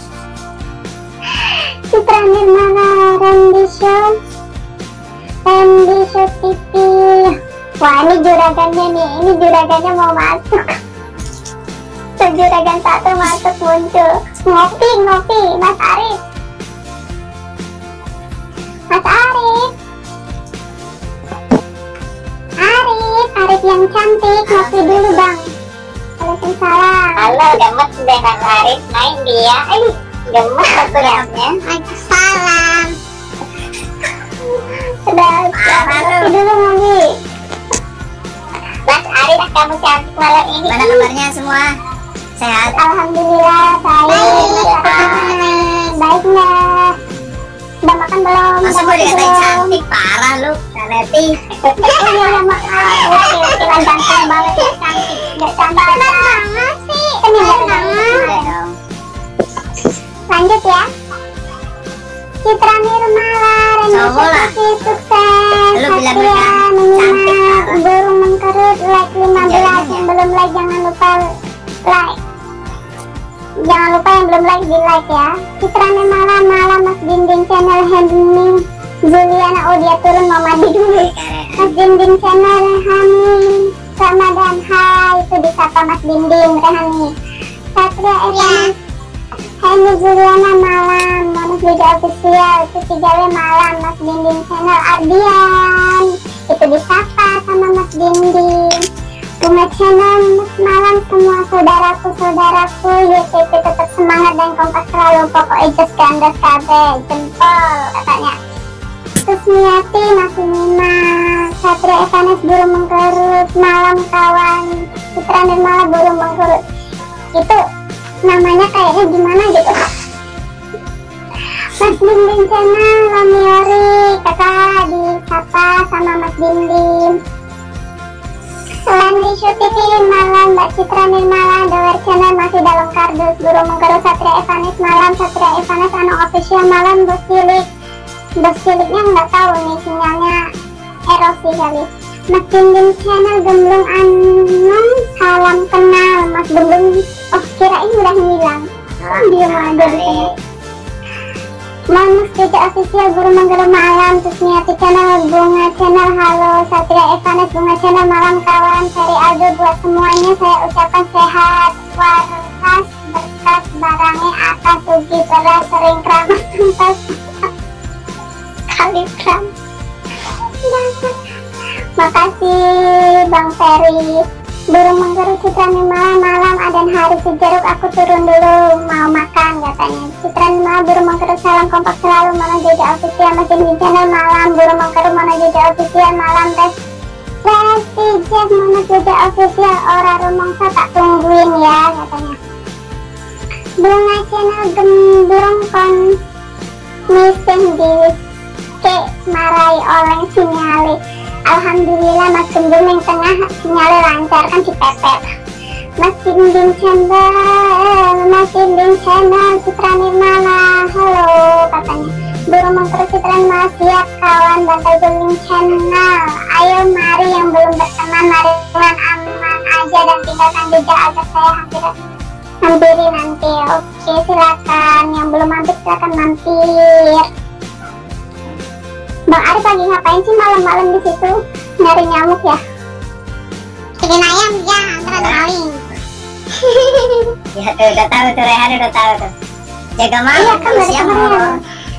Citra Nirmala Randy Show, Randy Show T V. Wah ini juragannya nih, ini juragannya mau masuk. Juragan satu masuk muncul. Ngopi, ngopi, Mas Arif. Mas Arif. Arif, Arif yang cantik, ngopi dulu bang. Waalaikumsalam. Halo, gemes deh Mas Arif, main dia. Eh, gemes aku liatnya. Waalaikumsalam. Udah, Parah lu. ngopi dulu ngopi. Mas Arif, kamu cantik malam ini. Gimana kabarnya semua? Sehat? Alhamdulillah baik. Mas Arif, baik nggak? Udah makan belum? Masa Udah gue ngopi dikatain belum? cantik? Parah lu, Naneti. Oh iya, udah makan. Oke, oke, lah, ganteng banget ya, cantik. Nggak cantik. Bener banget sih. Bener banget. Udah dong. Lanjut ya. Citra Nirmala, Cowok lah. Renata sukses. Lu bilang Satria mereka menyimak, cantik, parah. burung mengkerut, like lima belas. Jangan, Yang ya. belum like jangan lupa like. Jangan lupa yang belum like di like ya. Citra Nirmala, malam Mas Dinding channel Handling Juliana. Oh dia turun mau mandi dulu. Mas Dinding channel Rehani Ramadan. Hai, itu disapa Mas Dinding Rehani. Satria Evan. Hai Miss Juliana malam, Monos Liga Official, itu tiga W malam, Mas Dinding channel Ardian, itu disapa sama Mas Dinding. Bunga channel Mas malam, semua saudaraku-saudaraku, Y T P tetap semangat dan kompak selalu, pokoknya just gandas kabel, jempol katanya. Terus Niati masih nyimak, Satria Evanes burung mengkerut, malam kawan, Citra Nirmala burung mengkerut. Itu namanya kayaknya gimana gitu. Mas Dinding channel Lamiori, kakak disapa sama Mas Dinding. Landi Show T V malam, Mbak Citra Nirmala, Dower channel masih dalam kardus, burung mengkerut, Satria Evanes malam, Satria Evanes anu official malam, Bos Cilik. Bos Ciliknya nggak tahu nih sinyalnya erosi kali. Mas Dinding channel Gemblung Anung, salam kenal Mas Gemblung. Oh kirain udah hilang. Oh, dia aja di sini. Manus Cica official burung mengkerut malam, terus Niati channel Bunga channel halo, Satria Evanes Bunga channel malam kawan, Ferry Aldo buat semuanya saya ucapkan sehat, waras, berkat barangnya atas, sugi beras, sering keramas tuntas, kali kram. Makasih Bang Ferry. Burung mengkerut Citra Nirmala malam, Adan hari sejeruk, aku turun dulu mau makan katanya. Citra Nirmala burung mengkerut salam kompak selalu, Mono Jojo official, Mas Dinding channel malam, burung mengkerut Mono Jojo official malam, res Resti Jeff Mono Jojo official, ora rumongso tak tungguin ya katanya. Bunga channel gemburung kon missing di ke marai oleng sinyale. Alhamdulillah Mas Gemblung yang tengah sinyalnya lancar kan dipepet. Mas Dinding channel, Mas Dinding channel Citra Nirmala, halo katanya. Burung mengkerut Citra Nirmala siap kawan, Bantai Guling channel. Ayo mari yang belum berteman, mari dengan aman aja dan tinggalkan jejak agar saya hampir hampiri nanti. Oke silakan, yang belum mampir silakan mampir. Bang Arif lagi ngapain sih malam-malam di situ? Nyari nyamuk ya? Bikin ayam ya, antara maling. Ya tuh, udah tahu tuh, Rehan udah tahu tuh. Jaga malam, Iya kan dari siap kemarin. mau.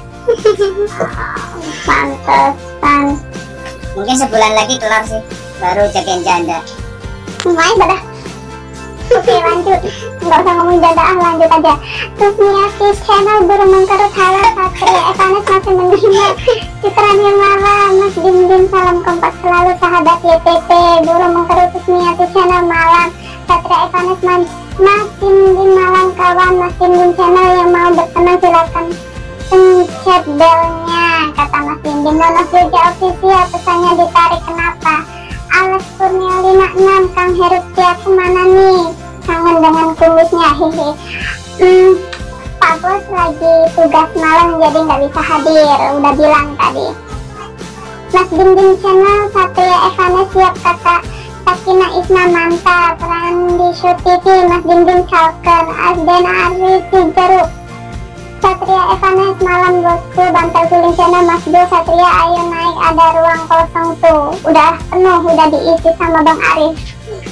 Pantesan. Mungkin sebulan lagi kelar sih, baru jagain janda. Lumayan dah. Oke lanjut, nggak usah ngomong janda ah, lanjut aja. Terus Niati channel burung mengkerut, halo Satria Evanes masih menerima. Citra Nirmala, Mas Dinding salam kompak selalu, sahabat Y T P burung mengkerut. Terus Niati channel malam, Satria Evanes Mas Dinding malam kawan, Mas Dinding channel yang mau berteman silakan pencet belnya kata Mas Dinding. Monos Jojo official pesannya ditarik kenapa? Alex Kurnialina enam, Kang Heru Setia kemana nih? Kangen dengan kumisnya, hehe. Hmm, Pak Bos lagi tugas malam jadi nggak bisa hadir, udah bilang tadi. Mas Dinding channel Satria Evanes siap kakak. Sakina Isna mantap. Randi Show T V Mas Dinding Calken. Asden Arif Jeruk. Satria Evanes malam bosku. Bantai Guling channel Mas Do. Satria ayo naik, ada ruang kosong tuh. Udah penuh, udah diisi sama Bang Arif.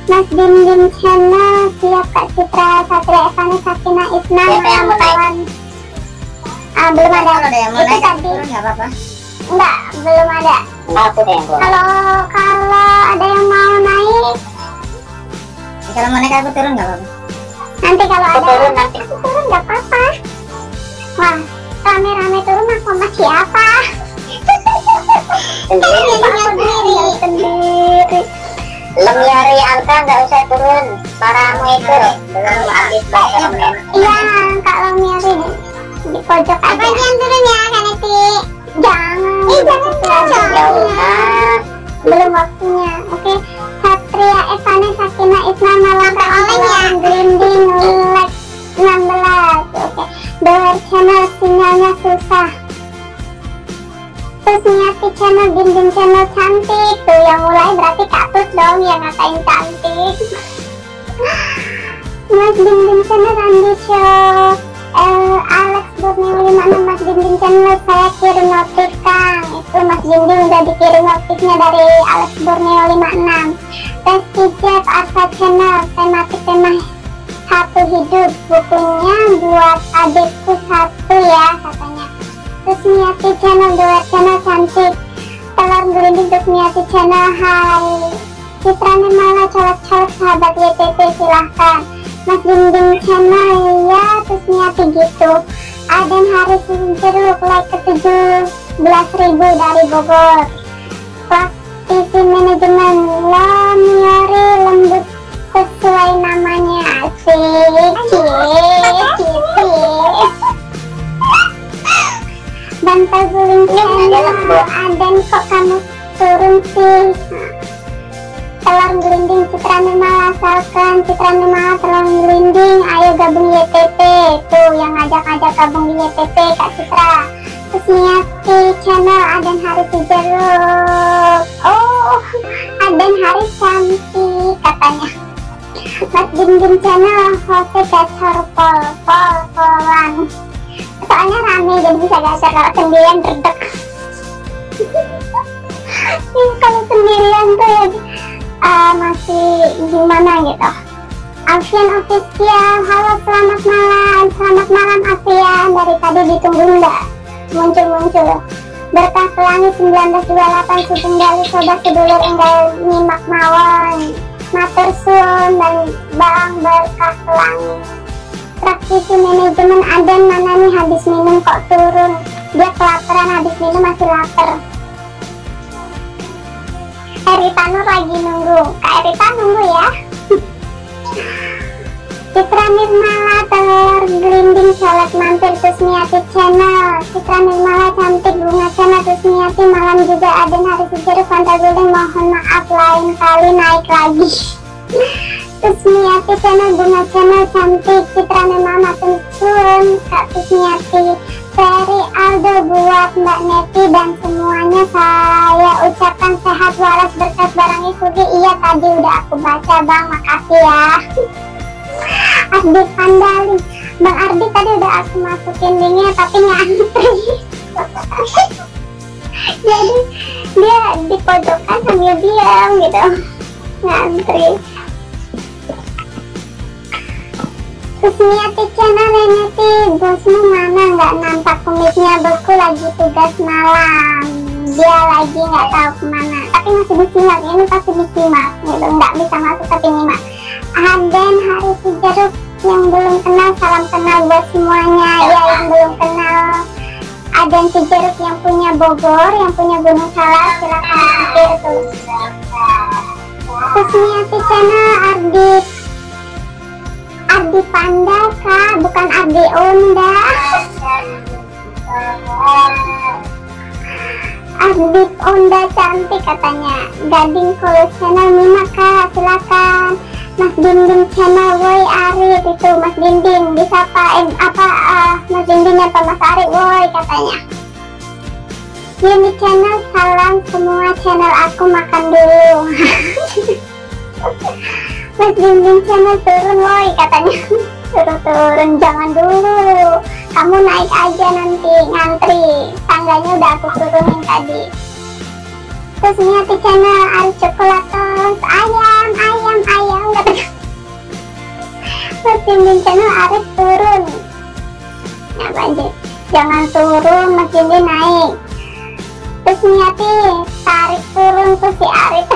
Mas Dindim Channel, siap Kak Citra, Satria Evani, Sakina, Isna, Siapa yang mau naik? lawan. Ah, belum ada. Kalau ada yang mau Itu naik tadi. turun nggak apa-apa. Enggak, belum ada. Enggak, aku deh yang keluar. Kalau kalau ada yang mau naik, Ya, kalau mau naik aku turun nggak apa-apa. nanti kalau Aku ada turun nanti. aku turun nggak apa-apa. Wah, rame-rame turun aku sama siapa? Sendiri. Aku sendiri, sendiri. Lemiari Alka nggak usah turun. Suaramu itu belum habis baca komen. Iya, Kak Lamiari di, di pojok aja. Apa yang turun ya, Kak Neti? Jangan. Eh, jangan, jangan. Jauh. Belum waktunya. Oke, Satria Evani, Sakina, Isna, Malam, Lawan, Glinding, like enam belas. Oke, Doer Channel sinyalnya susah. Terus Niati Channel, Dindim Channel cantik. Tuh yang mulai berarti Kaktus dong yang ngatain cantik. Mas Dindim Channel, Randy Show, eh, Alex Borneo lima enam, Mas Dindim Channel, saya kirim notif Kang. Itu Mas Dindim udah dikirim notifnya dari Alex Borneo lima enam. Tes Jeff, Arsa Channel, tematik tema satu hidup, bukunya buat adikku satu ya katanya. Terus Niati Channel, Doer Channel cantik, telur gelinding. Terus Niati Channel, hai Citra Nirmala, colok-colok sahabat Y T P silahkan. Mas Dinding Channel, ya terus Niati gitu. Aden Haris Jeruk, like ke tujuh belas ribu dari Bogor. Plak T V Manajemen, Lamiari lembut sesuai namanya. Asik, cie, cie. Bantal guling Channel, Aden kok kamu turun sih? Telur gelinding, Citra Nirmala, asalkan Citra Nirmala telur gelinding, ayo gabung Y T P. Tuh yang ngajak-ngajak gabung di Y T P Kak Citra. Terus Niati Channel, Aden Haris Jeruk. Oh, Aden Haris cantik katanya. Mas Dindim Channel, Jose Gacor Pol Pol Polan. Soalnya rame jadi bisa gacor, kalau sendirian redek. Kalau sendirian tuh ya uh, masih gimana gitu. Alfian Official, halo selamat malam, selamat malam Alfian, dari tadi ditunggu nggak muncul-muncul. Berkah Pelangi sembilan belas dua puluh delapan, Sugeng Gali Sobat Sedulur Enggal Nyimak Mawon, Matur Suwun dan Bang Berkah Pelangi. Praktisi manajemen Aden mana nih, habis minum kok turun? Dia kelaparan, habis minum masih lapar. Erita Nur lagi nunggu. Kak Erita nunggu ya. Citra Nirmala, telur gelinding, colek mampir. Terus Niati Channel, Citra Nirmala cantik, Bunga Channel. Terus Niati malam juga. Aden Haris Jeruk, Pantai Guling, mohon maaf lain kali naik lagi. Terus Niati Channel, Bunga Channel cantik, Citra Nirmala pensiun. Kak Terus Niati, Ferry Aldo buat Mbak Neti dan semuanya saya ucapkan sehat waras berkas barang isugi. Iya tadi udah aku baca Bang, makasih ya. Ardi Pandali, Bang Ardi tadi udah aku masukin linknya tapi ngantri. Jadi dia di pojokan sambil diam gitu, ngantri. Terus Niati Channel, Niati bosmu mana, nggak nampak kumisnya, bosku lagi tugas malam, dia lagi nggak tahu kemana, tapi masih disimak, ini pasti disimak gitu, nggak bisa masuk tapi nyimak. Aden Haris Jeruk, yang belum kenal salam kenal buat semuanya. Ya yang belum kenal Aden Jeruk yang punya Bogor, yang punya Gunung Salak, silakan mampir tuh. Terus Niati Channel, Ardi Ardi Panda Kak, bukan Ardi Onda. Ardi Onda cantik katanya. Gading Kolos Channel Mima Kak, silakan. Mas Dinding Channel, woi Arif itu Mas Dinding, disapa eh, apa uh, Mas Dinding atau Mas Arif, woi katanya. Yuni Channel, salam semua channel aku makan dulu. Mas Dinding Channel turun woi katanya. Turun-turun, jangan dulu, kamu naik aja nanti ngantri, tangganya udah aku turunin tadi. Terus Niati channel Aris Coklatos, ayam ayam ayam kata. Mas Dinding channel Aris turun. Nah lanjut, jangan turun, Mas Dinding naik. Terus Niati tarik turun tuh si Aris.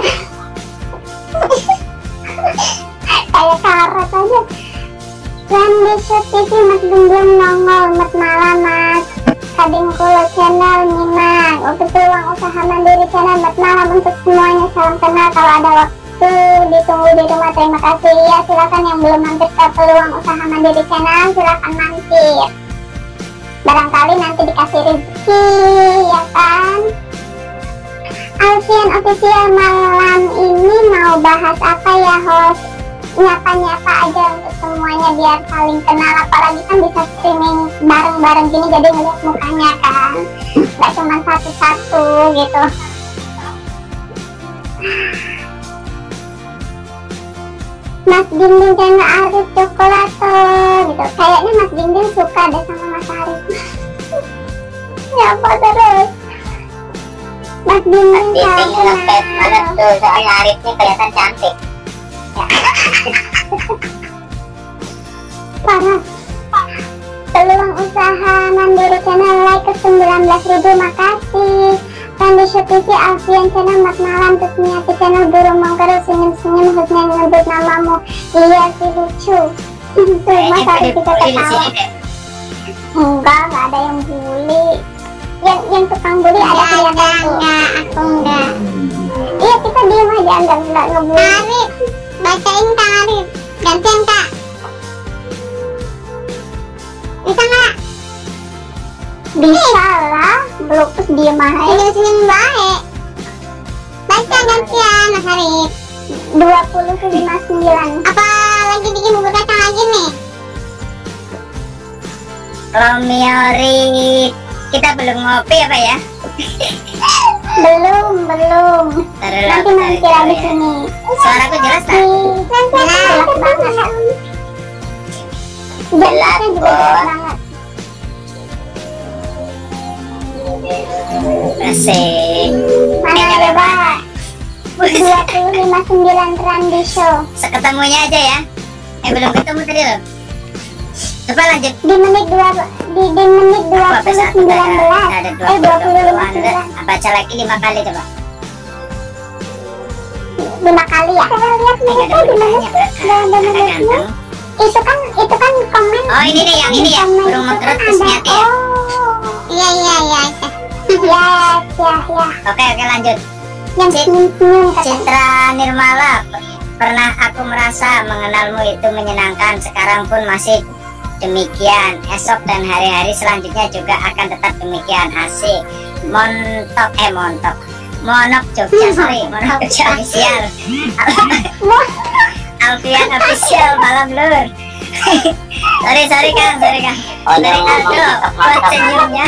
Kayak karet aja. Randy Show T V Mas Dinding nongol, Mas malam Mas. Kading Kulo channel nyimak. Untuk peluang usaha mandiri channel Mat malam untuk semuanya, salam kenal. Kalau ada waktu ditunggu di rumah, terima kasih ya. Silakan yang belum mampir ke peluang usaha mandiri channel, silakan mampir. Barangkali nanti dikasih rezeki ya kan. Alfian Official malam ini mau bahas apa ya host? Nyapa-nyapa aja untuk semuanya biar saling kenal, apalagi kan bisa streaming bareng-bareng gini jadi ngeliat mukanya kan, gak cuma satu-satu gitu. Mas Dinding channel Aris Coklato gitu, kayaknya Mas Dinding suka deh sama Mas Aris. Nyapa terus Mas Dinding. Mas Dinding ngefans banget tuh, soalnya Arisnya kelihatan cantik. Parah. Peluang usaha mandiri channel like ke sembilan belas ribu, makasih. Randy Show T V Alfian channel Mat malam, terus Niati channel burung mongker senyum-senyum husnya nyebut namamu. Iya sih lucu. Tuh Mas Aris kita ketawa. Enggak, enggak ada yang bully. Yang yang tukang bully ada kelihatan tuh. Enggak, aku enggak. Iya kita diem aja, enggak enggak ngebully. Arif, bacain Kak Arif, gantian Kak. Bisa nggak? Bisa lah, belum terus diem aja. Senyum-senyum baik. Baca gantian Mas Arif. dua puluh ke lima puluh sembilan. Apa lagi bikin bubur kacang lagi nih? Romeo Rit, kita belum ngopi apa ya? Belum, belum. Taruh Nanti lah, mampir taruh abis ya. ini. Suaraku jelas tak? Nanti jelas banget. Jelasnya juga jelas banget. Asik. Mana Eh, coba? dua puluh lima sembilan Randy Show. Seketemunya aja ya. Eh belum ketemu tadi loh. Coba lanjut. Di menit dua di, di menit dua Apa puluh satu sembilan belas. ada Eh dua puluh lima sembilan. Baca lagi lima kali coba. lima kali ya. Saya lihat mereka di mana sih? Gak ada menitnya. Ganteng. Itu kan itu kan komen. Oh ini nih yang ini ya. Komen Burung itu mengkerut kan terus ada. Niati ya. Oh. Iya iya iya. Ya ya ya. Oke oke lanjut. Yang Cit- senyum-senyum kata. Citra Nirmala, pernah aku merasa mengenalmu itu menyenangkan. Sekarang pun masih demikian. Esok dan hari-hari selanjutnya juga akan tetap demikian. Asik. Montok eh montok. Monok Jogja, sorry, Monok Jogja official. Alfian official malam lur. sorry sorry Kang, sorry Kang. Oh, Dari jangan Aldo, ngomong buat mantap, senyumnya.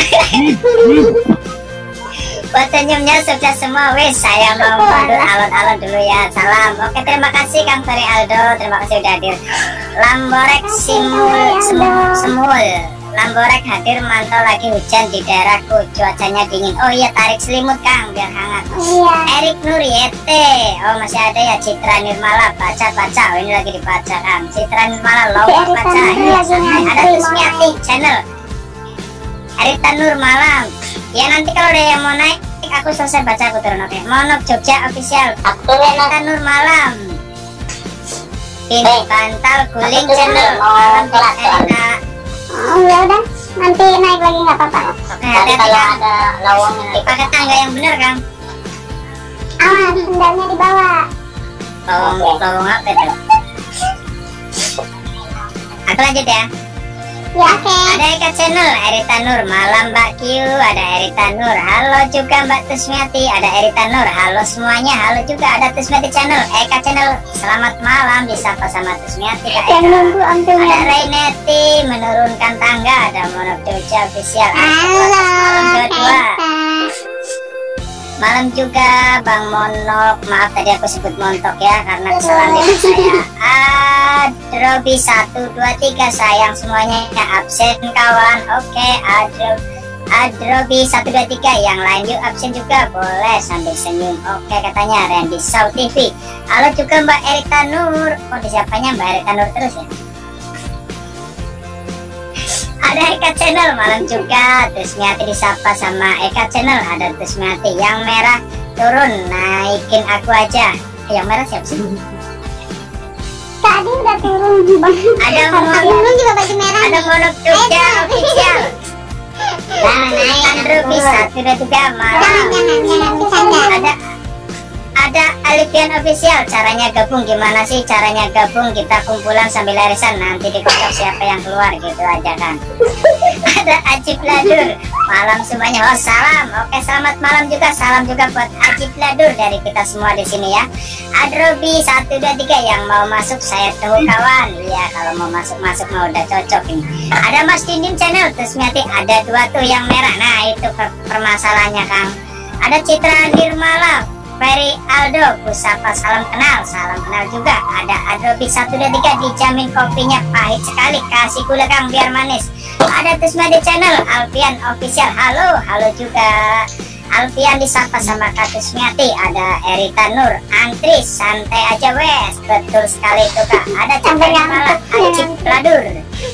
Buat senyumnya sukses semua. Wis saya mau mundur alon-alon dulu ya. Salam. Oke terima kasih Kang Ferry Aldo, terima kasih udah hadir. Lamborek Simul Semul, semul. Lamborek hadir, mantau lagi hujan di daerahku, cuacanya dingin. Oh iya tarik selimut Kang biar hangat. Iya. Erik Nuriete, oh masih ada ya. Citra Nirmala, baca baca. Oh ini lagi dibaca Kang. Citra Nirmala, Si lowong Erika baca. Nur Iya, lagi santai. Ada ngantri Tusmiati channel. Erika Nur malam. Ya nanti kalau ada yang mau naik, aku selesai baca aku turun. Oke. Monok Jogja official. Aktifin Erika Nur malam. Ini Eh, bantal guling aku channel. mau Malam kelas, Erika. Oh ya udah, nanti naik lagi nggak apa-apa. Oke, Nanti hati-hati kalau Kang. ada lowongnya nanti. Pakai tangga yang bener Kang. Awas, sendalnya dibawa. Lowong, lowong apa itu? Aku lanjut ya. Ya oke. Ada Eka channel, Erita Nur, malam Mbak Q, ada Erita Nur, halo juga Mbak Tusmiati, ada Erita Nur, halo semuanya, halo juga ada Tusmiati channel, Eka channel, selamat malam, disapa sama Tusmiati Kak Yang Eka. nunggu Ada ambilnya. Reineti menurunkan tangga, ada Monok Jogja official, Halo, malam kedua. Kaisa. Malam juga Bang Monok, maaf tadi aku sebut Montok ya karena kesalahan lihat saya. Adrobi satu dua tiga sayang semuanya absen kawan. Oke, Adrob Adrobi satu dua tiga, yang lain yuk absen juga boleh sambil senyum. Oke katanya Randy Show T V. Halo juga Mbak Erika Nur. Oh disiapanya Mbak Erika Nur terus ya. Ada Eka Channel malam juga. Tusmiati disapa sama Eka Channel. Ada Tusmiati yang merah turun, naikin aku aja. Yang merah siapa sih? Tadi udah turun bang. Ada turun juga baju merah. Ada Monok Jogja official. Nah, naik Androbi satu dua tiga malam. Jangan jangan bercanda. Ada ada Alifian official. Caranya gabung gimana sih? Caranya gabung kita kumpulan sambil arisan, nanti dikocok siapa yang keluar gitu aja kan. Ada Ajib Ladur malam semuanya. Oh salam. Oke selamat malam juga. Salam juga buat Ajib Ladur dari kita semua di sini ya. Adrobi satu dua tiga, yang mau masuk saya tunggu kawan. Iya kalau mau masuk masuk mau udah cocok ini. Ada Mas Dindin Channel. Terus nanti ada dua tuh yang merah. Nah itu per permasalahannya Kang. Ada Citra Nirmala, Ferry Aldo, Pusapa salam kenal. Salam kenal juga. Ada Adrobi satu dua tiga, dijamin kopinya pahit sekali, kasih gula Kang biar manis. Ada Tusmadi Channel, Alfian official. Halo, halo juga Alfian disapa sama Kak Tusmiati. Ada Erita Nur, antri santai aja wes. Betul sekali tuh Kak. Ada Citra Nirmala, Ajib Ladur.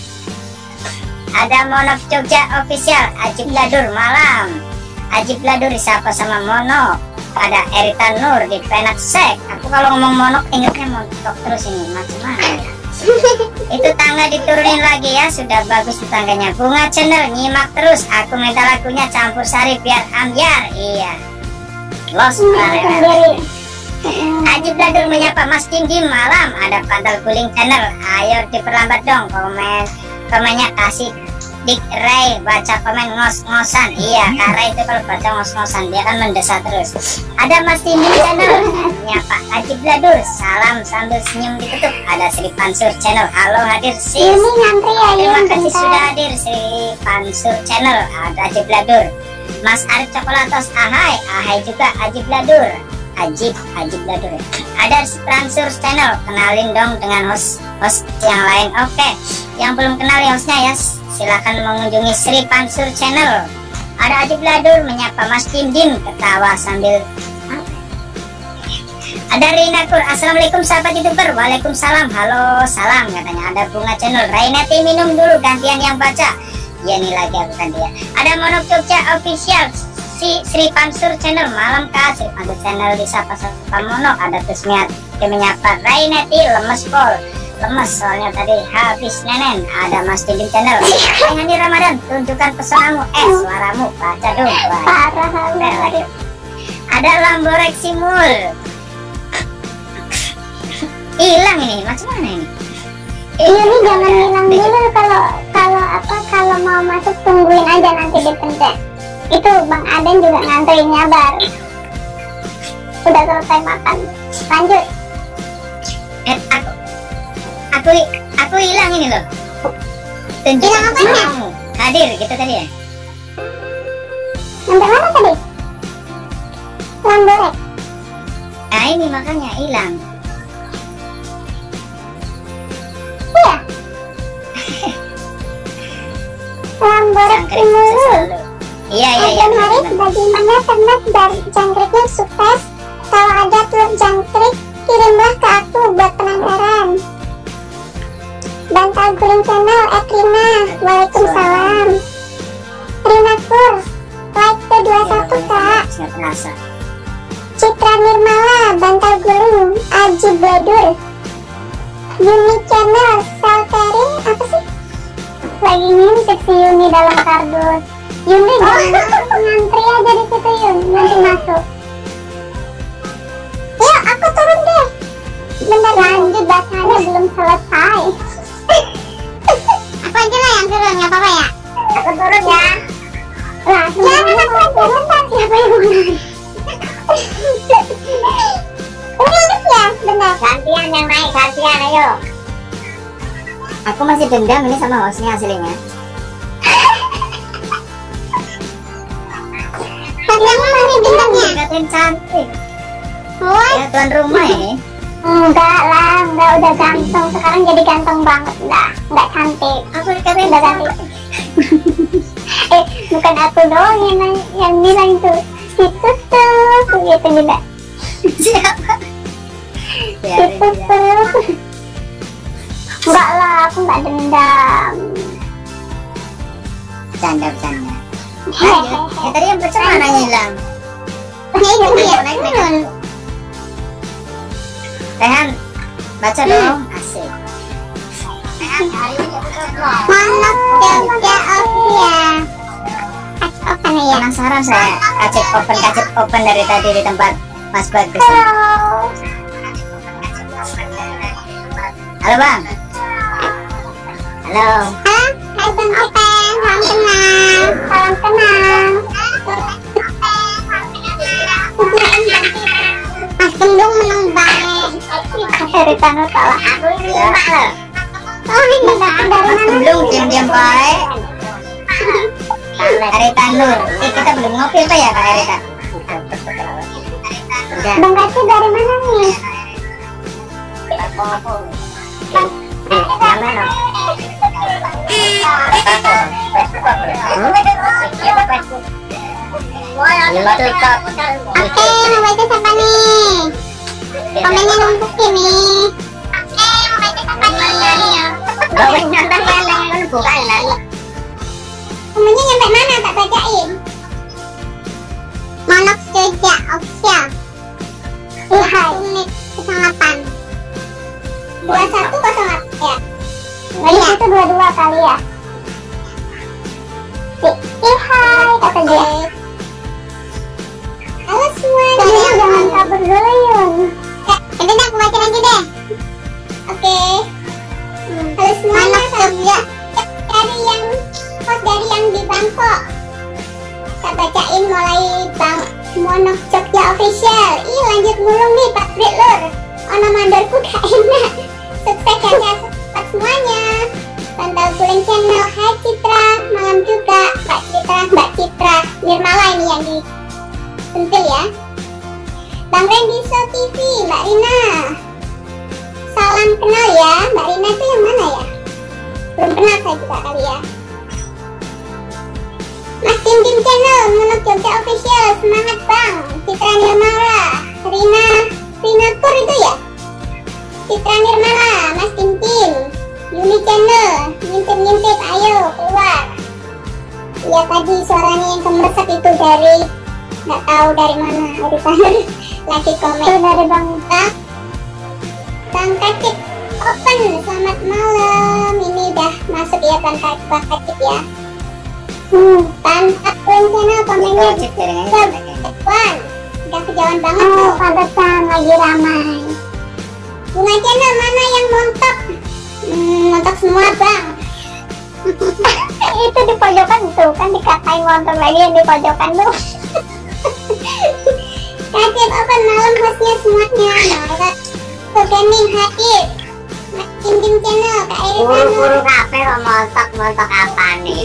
Ada Monok Jogja official, Ajib Ladur malam. Ajib Ladur disapa sama Mono. Ada Erita Nur di Penak Sek. Aku kalau ngomong monok ingetnya montok terus ini. Macam mana ya? Itu tangga diturunin lagi ya. Sudah bagus tuh tangganya. Bunga Channel nyimak terus. Aku minta lagunya Campur Sari biar ambiar. Iya. Los Parel. Ajib Ladur menyapa Mas Dindim malam. Ada Pantal Guling Channel. Ayo diperlambat dong komen. Komennya kasih Dik Ray baca komen ngos-ngosan. Iya karena itu kalau baca ngos-ngosan dia kan mendesak terus. Ada Mas Dindim Channel nyapa Ajib Ladur. Salam sambil senyum ditutup. Ada Sri Pansur Channel. Halo hadir sis. Ini ngantri ya. Terima kasih sudah hadir Sri Pansur Channel. Ada Ajib Ladur. Mas Arif Coklatos ahai. Ahai juga Ajib Ladur. Ajib Ajib Ladur. Ada Pansur Channel. Kenalin dong dengan host host yang lain. Oke yang belum kenal ya hostnya ya, silakan mengunjungi Sri Pansur Channel. Ada Ajib Ladur menyapa Mas Dindim ketawa sambil. Ada Rina Kur, assalamualaikum sahabat youtuber. Waalaikumsalam, halo salam katanya. Ada Bunga Channel, Rainati minum dulu gantian yang baca. Ya nih lagi aku kan dia. Ada Monok Jogja official, si Sri Pansur Channel malam kak. Sri Pansur Channel disapa sama Monok. Ada Tusmiati dia menyapa Rainati lemes pol. Lemes soalnya tadi habis nenen. Ada Mas Dindim Channel. Hani Ramadan, tunjukkan pesonamu. Eh suaramu baca dong. Parah. Ada Lamborek Simul. Hilang ini, macam mana ini? Ini jangan hilang dulu. Kalau kalau apa kalau mau masuk tungguin aja nanti dipencet. Itu Bang Aden juga nganterin nyabar. Udah selesai makan. Lanjut. Eh aku Aku aku hilang ini loh. Hilang apanya? Hadir gitu tadi ya. Sampai mana tadi? Lamborek. Nah ini makanya hilang. Iya. Lamborek Simul. Iya iya iya. Adem Haris, bagaimana ternak dan jangkriknya sukses? Kalau ada telur jangkrik kirimlah ke aku buat penangkaran. Bantal Guling Channel, Ekrina, waalaikumsalam. Rina Kur, like T dua puluh satu kak. Citra Nirmala, Bantal Guling, Ajib Ladur. Yuni Channel, Saltering, apa sih? Lagi ngintip si Yuni dalam kardus. Yuni jangan masuk, ngantri aja di situ Yun, nanti masuk. Yuk, aku turun deh. Bentar lanjut, bahasanya belum selesai. Aku aja lah yang turun, nggak apa-apa ya? Aku turun ya. Lah, jangan aku aja, bentar siapa yang mau naik? Udah ya, bentar. Gantian yang naik, gantian ayo. Aku masih dendam ini sama hostnya aslinya. Yang mana nih bintangnya? Katain cantik. What? Ya tuan rumah ini. Enggak lah, enggak udah ganteng. Sekarang jadi ganteng banget, enggak, enggak cantik. Aku dikatain Udah ganti. eh bukan aku doang yang yang bilang itu, itu tuh gitu juga. Siapa? Ya, Itu tuh. Enggak lah, aku nggak dendam. Canda-canda. Lanjut. Ya, tadi yang baca mana hilang? Ini ini ya. Naik, naik, naik. Rehan, baca dong. Asik. Manak Jogja Ovia. Open ya. Penasaran saya. Kacip open, kacip open dari tadi di tempat Mas Bagus. Halo. Halo Bang. Halo. Hah? Hai Bang Open, salam kenal. Salam kenal. Mas Gendung menang baik. Dari Tano salah. Ya. Oh ini dari mana? Belum diam-diam baik. Dari Tanur. Eh, kita belum ngopi apa ya Kak Erika? Udah. Bang Gaci dari mana nih? Oke, mau baca siapa nih? Komennya numpuk ini. Oke, mau baca siapa nih? Komennya nyampe mana tak bacain? Monox Jogja Official. Ihai menit nol delapan dua satu nol delapan ya. Berarti itu dua dua kali ya. Ihai kata dia. Halo semuanya. Jadi jangan kabur dulu Yun. Ya udah aku baca lagi deh. Oke. Halo semuanya. Jogja. Dari yang host dari yang di Bangkok. Kita bacain mulai Bang Monox Jogja Official. Ih lanjut mulung nih Pak Britlur. Ono mandorku gak enak. Sukses ya cepat semuanya. Pantau Bulan Channel. Hai Citra. Malam juga Mbak Citra. Mbak Citra Nirmala ini yang di sentil ya. Bang Randy So T V. Mbak Rina. Salam kenal ya. Mbak Rina itu yang mana ya? Belum kenal saya juga kali ya. Mas Tim Tim Channel, Monox Jogja Official, semangat Bang. Citra Nirmala, Rina, Rina Pur itu ya? Citra Nirmala, Mas Tim Tim, Yuni Channel, ngintip-ngintip, ayo keluar. Ya tadi suaranya yang kemeresek itu dari, nggak tahu dari mana, dari sana. Lagi komen. Itu dari Bang Bang, Bang Kacip Open, selamat malam. Ini udah masuk ya Bang Kacip ya. Hmm, Pantap Bulan Channel komennya Wan, udah kejauhan banget tuh. Oh, pantesan lagi ramai. Bunga Channel mana yang montok? Hmm, montok semua Bang. Itu di pojokan tuh, kan dikatain montok lagi yang di pojokan tuh. Kacip Open malam hostnya semuanya. Malah tuh gaming hadir. Tim Tim Channel, Kak Erika. Buru-buru kafe kok montok-montok apa nih?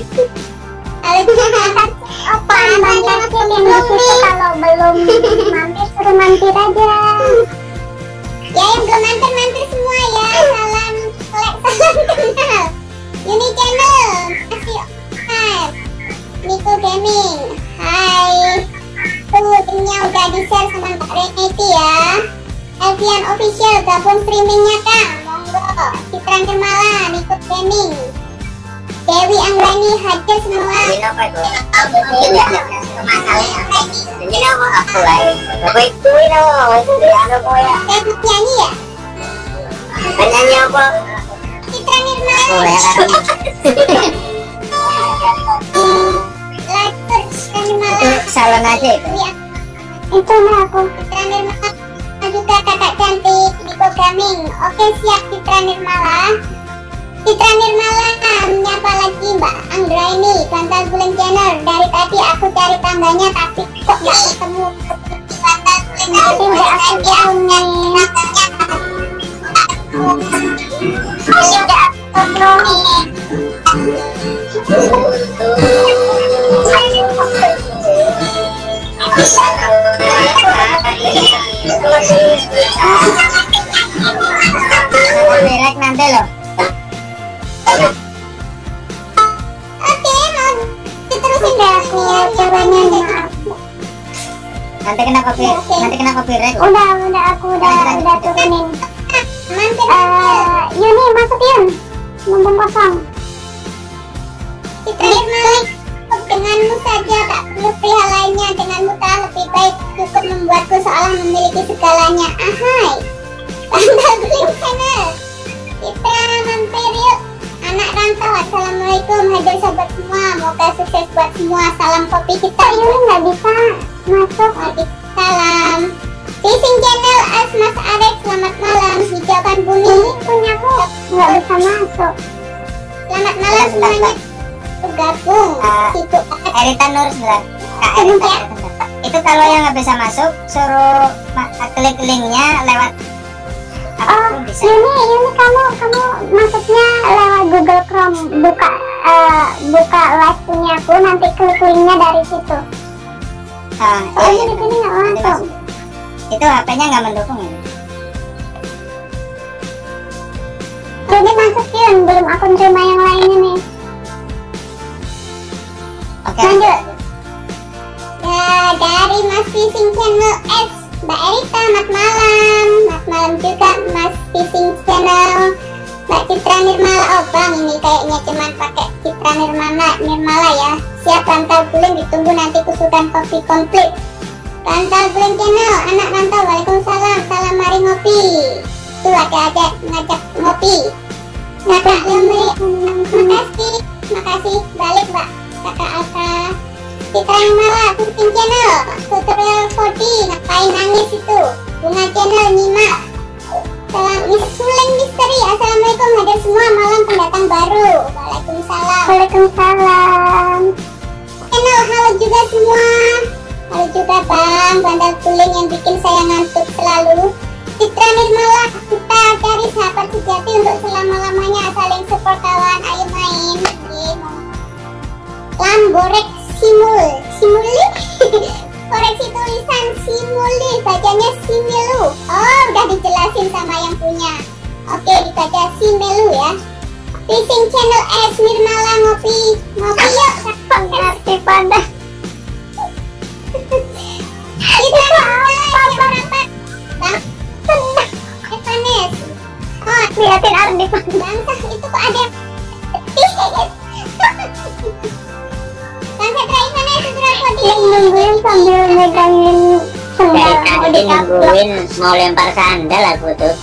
Apa namanya kalau belum mampir suruh mampir aja. Ya yang belum mampir mampir semua ya. Salam kolek salam kenal. Yuni Channel masih on. Nico Gaming. Hai. Tuh timnya udah di share sama Kak Renati ya. Elvian Official gabung streamingnya Kang. Monggo. Citra Nirmala, Nico Gaming. Dewi Anggrani hadir semua. Ini apa tuh? Ini masalahnya. Ini nama aku lagi. Aku itu ini itu dia ada gue ya. Saya nyanyi ya? Penyanyi apa? Citra Nirmala. Oh ya kan. Latur Citra Nirmala. Itu salon aja itu. Iya. Itu mah aku. Citra Nirmala juga kakak cantik Nico Gaming. Oke siap Citra Nirmala. Citra Nirmala menyapa lagi Mbak Anggraini, Pantau Bulan Channel. Dari tadi aku cari tambahnya tapi kok nggak ketemu. Pantau Bulan Channel udah aku punya udah aku Direct nanti loh. Oke, mau diterusin Oke, aku turunin, maaf. Nanti kena kopi, nanti kena copyright. Udah, udah aku udah udah turunin. Eh, Yuni masuk Yun. Mumpung kosong. Citra Nirmala, denganmu saja tak perlu perihal lainnya. Denganmu telah lebih baik, cukup membuatku seolah memiliki segalanya. Ahai, Bandal Guling Channel. Citra mampir yuk. Anak rantau, assalamualaikum. Hadir sobat semua, moga sukses buat semua. Salam kopi kita. Yuni nggak bisa masuk. Salam. Fishing Channel as Mas Arek, selamat malam. Hijaukan bumi. Ini punya aku nggak bisa masuk. Selamat malam semuanya. Gabung. Uh, Situ Erita Nur sebentar. Kak Erita, sebentar. Itu kalau yang nggak bisa masuk, suruh ma- klik linknya lewat apa Oh, pun bisa. Yuni, Yuni kamu kamu masuknya lewat Google Chrome, buka eh, buka live punya aku, nanti klik linknya dari situ. Ah, Oh, iya, ini di sini nggak nanti masuk. masuk. Itu H P-nya nggak mendukung ya? Jadi masuk Yun, belum aku terima yang lainnya nih. Oke. Lanjut. ya, dari Mas Fishing Channel S, Mbak Erita, selamat malam. Selamat malam juga Mas Fishing Channel. Mbak Citra Nirmala, oh bang ini kayaknya cuman pakai Citra Nirmala, Nirmala ya. Siap rantau guling, ditunggu nanti kusukan kopi komplit. Rantau guling channel, anak rantau, waalaikumsalam, salam mari ngopi. Tuh ada aja ngajak ngopi. Kakak Lemri, makasih, makasih balik mbak. Kakak Alka, Citra Nirmala, Fishing Channel, tutorial Kodi, ngapain nangis itu? Bunga Channel, nyimak. Salam Miss Suling Misteri, assalamualaikum, hadir semua malam pendatang baru. Waalaikumsalam. Waalaikumsalam. Channel, halo juga semua. Halo juga bang, bandal guling yang bikin saya ngantuk selalu. Citra Nirmala, kita cari sahabat sejati untuk selama-lamanya, saling support kawan, ayo main game. Lamborek Simul, Simuli? Koreksi tulisan Simuli, bacanya Similu. Oh, udah dijelasin sama yang punya. Oke, dibaca Simelu ya. Fishing Channel S, Nirmala ngopi, ngopi yuk. Ngerti pada. Itu apa rapat? Bang, Evanes. Oh, Liatin Ardi. bangsah itu kok ada. Bang Setra Evanes itu rapot Yang nungguin sambil megangin sendal Dari mau tadi dikaplok. nungguin mau lempar sandal aku tuh.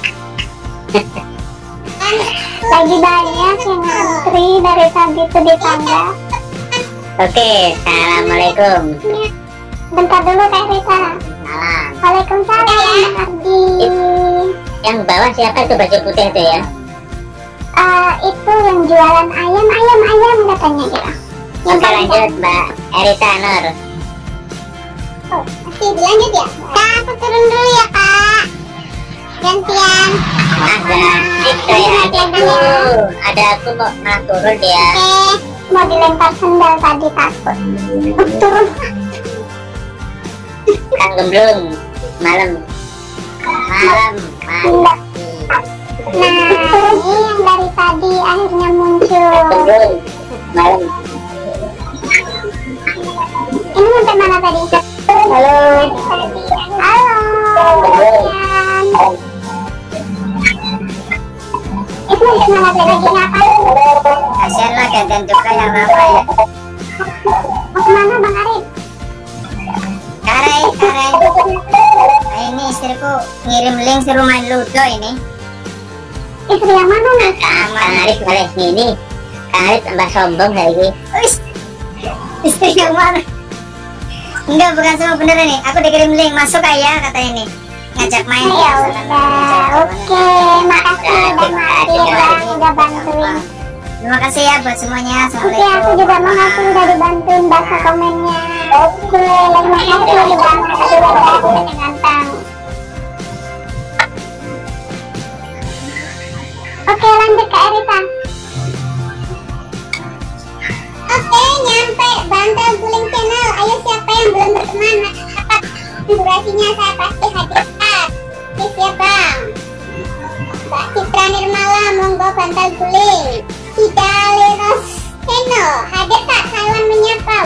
Lagi banyak yang ngantri dari tadi tuh di tangga. Oke, assalamualaikum. Bentar dulu Kak Rita. Salam. Waalaikumsalam Ardi. Yang bawah siapa itu baju putih itu ya? Eh, itu yang jualan ayam, ayam, ayam katanya gitu. Yang Oke, paling lanjut Mbak Erita Nur. Oh, masih lanjut ya? Kak, aku turun dulu ya kak. Gantian. Ada saya adikku. Ada aku mau malah turun dia. Eh, mau dilempar sendal tadi takut. Turun. Kang Gemblung. Malam. Malam. Enggak. Nah, ini yang dari tadi akhirnya muncul. Gemblung. Malam. Ini sampai mana tadi? Halo. Halo. Kalian. Itu sampai mana tadi? Lagi ngapain? Kasian lah gantian juga yang lama ya. Mau kemana Bang Arif? Karai, karai. Nah, ini istriku ngirim link suruh main Ludo ini. Istri yang mana nih? Kang Arif boleh ini. Kang Arif tambah sombong lagi. Wis. Istri yang mana? Enggak, bukan semua beneran nih. Aku dikirim link, masuk aja katanya nih. Ngajak main Ya udah, oke. Makasih udah mampir Bang, udah bantuin. Terima kasih ya buat semuanya. Oke, aku Assalamualaikum. juga makasih udah dibantuin baca komennya. Oke, terima kasih Bang. Makasih banyak yang ganteng. Oke, lanjut ke Erita. oke nyampe Bantal Guling Channel. Ayo siapa yang belum berteman? Dapat durasinya saya pasti hadirkan. Oke siap bang. Mbak Citra Nirmala, monggo Bantal Guling. Tidak Leros Channel, hadir tak? Taiwan menyapa.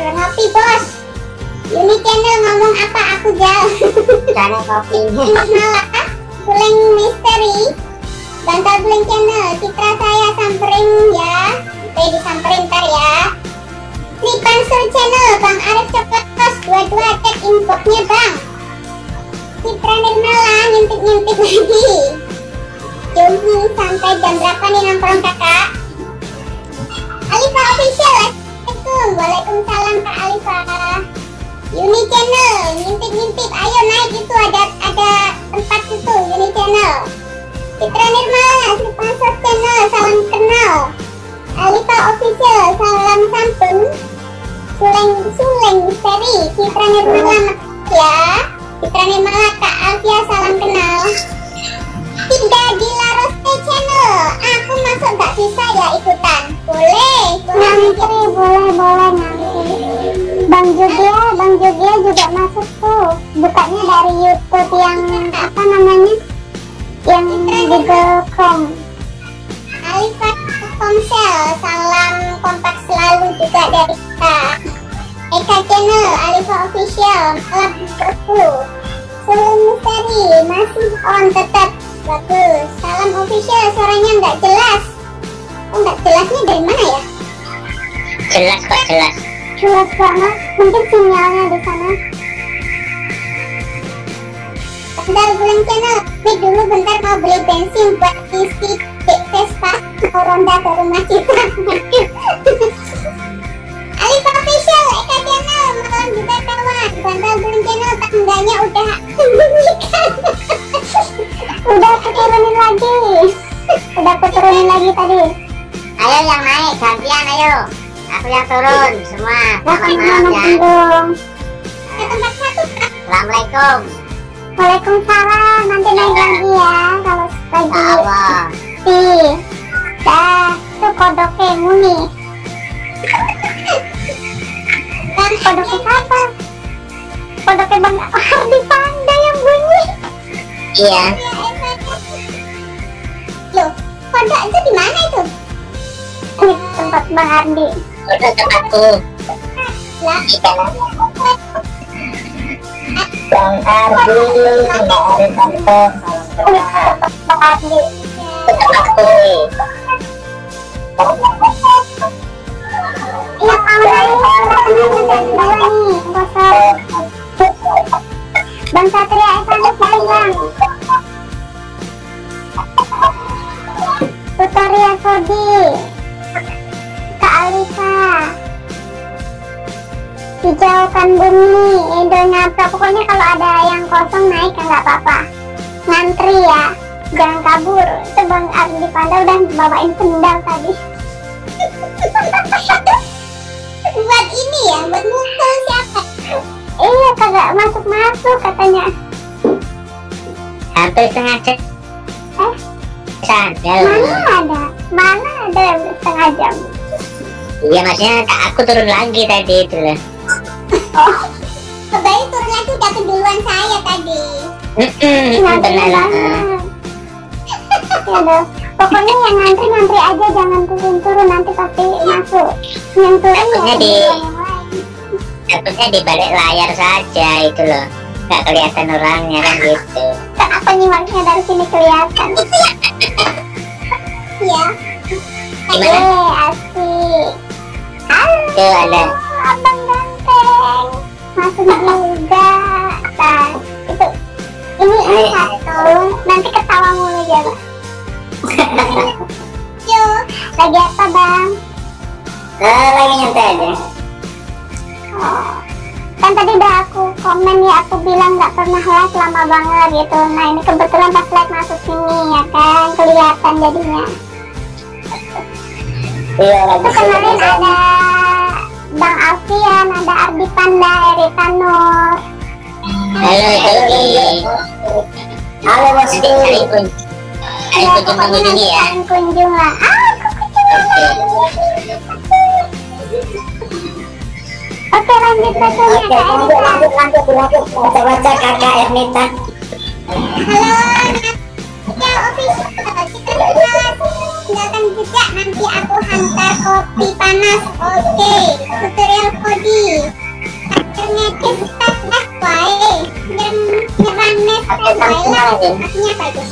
ngopi bos. Uni channel ngomong apa aku jauh. Cara kopinya. Malah Guleng misteri. Bantal Guleng channel. Citra saya samperin ya. Oke disamperin ntar ya. Tripansel channel. Bang Arif cepet kos dua-dua cek inboxnya bang. Citra Nirmala ngintip-ngintip lagi. Jomhi sampai jam berapa nih nongkrong kakak? Alifa official. Assalamualaikum. Waalaikumsalam Kak Alifa. Uni channel ngintip-ngintip. Ayo naik itu ada ada tempat itu Uni channel. Citra Nirmala Tripansel channel. Salam kenal. Alifa official. Salam sampun. Suleng Suleng misteri. Citra Nirmala ya. Citra Nirmala Kak Alfia salam kenal. Tidak di Laroste channel. Aku masuk gak bisa ya ikutan. Boleh. Ngantri, boleh, boleh ngantri. Bang Jugia, Bang Jugia juga masuk tuh. Bukanya dari YouTube yang apa namanya? Yang Google Chrome. Alifa Komsel, salam kompak selalu juga dari kita. Eka channel, Alifa official, malam berpuluh. Sulung misteri masih on tetap. Bagus. Salam official, suaranya nggak jelas. Oh, nggak jelasnya dari mana ya? Jelas kok, jelas. Jelas banget. Mungkin sinyalnya di sana. Bentar Guleng channel. Wait dulu bentar mau beli bensin buat isi Vespa. Mau ronda ke rumah Citra. Alifa official, Eka channel, malam juga kawan. Bentar Guleng channel, tangganya udah Udah aku turunin lagi. Udah aku turunin lagi tadi. Ayo yang naik, gantian ayo. Aku yang turun semua. Wah, Mohon mana maaf ya. dong. ke tempat satu. Assalamualaikum. Waalaikumsalam. Nanti naik lagi ya kalau lagi. Allah. Ih, dah, itu kodoknya Muni. Dan kodoknya siapa? Kodoknya Bang Ardi Panda yang bunyi. Iya. Loh, kodok itu di mana itu? Ini tempat Bang Ardi. Udah tempatku. Lah, Di kanan. Bang Ardi, Bang Ardi Santo. Ini tempat Bang Ardi. Tempatku. Yang mau naik, silakan naik bawah nih, kosong. Bang Satria Evanis naik bang. Tutorial Sodi. Kak Alisa. Hijaukan bumi, Edo nyapa. Pokoknya kalau ada yang kosong naik ya nggak apa-apa. Ngantri ya, jangan kabur. Itu Bang Ardi Panda udah bawain sendal tadi. buat ini ya, buat mukul siapa? Iya, kagak masuk-masuk katanya. Hampir setengah jam. Eh, Sandal. mana ada? Mana ada setengah jam? Iya maksudnya aku turun lagi tadi itu loh. Oh, Kembali turun lagi udah keduluan saya tadi. Mm-mm, ngantri benar lah. banget. Ya dong. Pokoknya yang ngantri-ngantri aja, jangan turun-turun, nanti pasti masuk. Yang turun ya Takutnya di- keduluan yang lain. Takutnya di balik layar saja itu loh. Nggak kelihatan orangnya kan gitu. Kenapa nyimaknya dari sini kelihatan? Ya, Gimana? Eh, asik. Halo, Tuh ada. abang ganteng. Masuk juga. Nah, itu. Ini ini satu. Nanti ketawa mulu ya, Bang. yo, Lagi apa, Bang? Eh, lagi nyantai aja. Oh. Kan tadi udah aku komen ya, aku bilang nggak pernah live lama banget gitu. Nah ini kebetulan pas live masuk sini ya kan, kelihatan jadinya. Iya Itu lagi. kemarin ada Bang Alfian, ada Ardi Panda, Erika Nur. Halo Egi. Halo Mas Edi. Saling kun. Saling Ya kunjung pokoknya mengunjungi nanti ya. saling kunjungan. Ah, aku kunjungan. Oke lanjut bacanya Oke, Kak lanjut, Erika. lanjut, lanjut, lanjut. Baca-baca kakak Ernita. halo, ya official, kita malas tinggalkan juga, nanti aku hantar kopi panas. Oke, tutorial kodi. Akhirnya kita dah wae. Nyeranes wae lah. Artinya apa itu?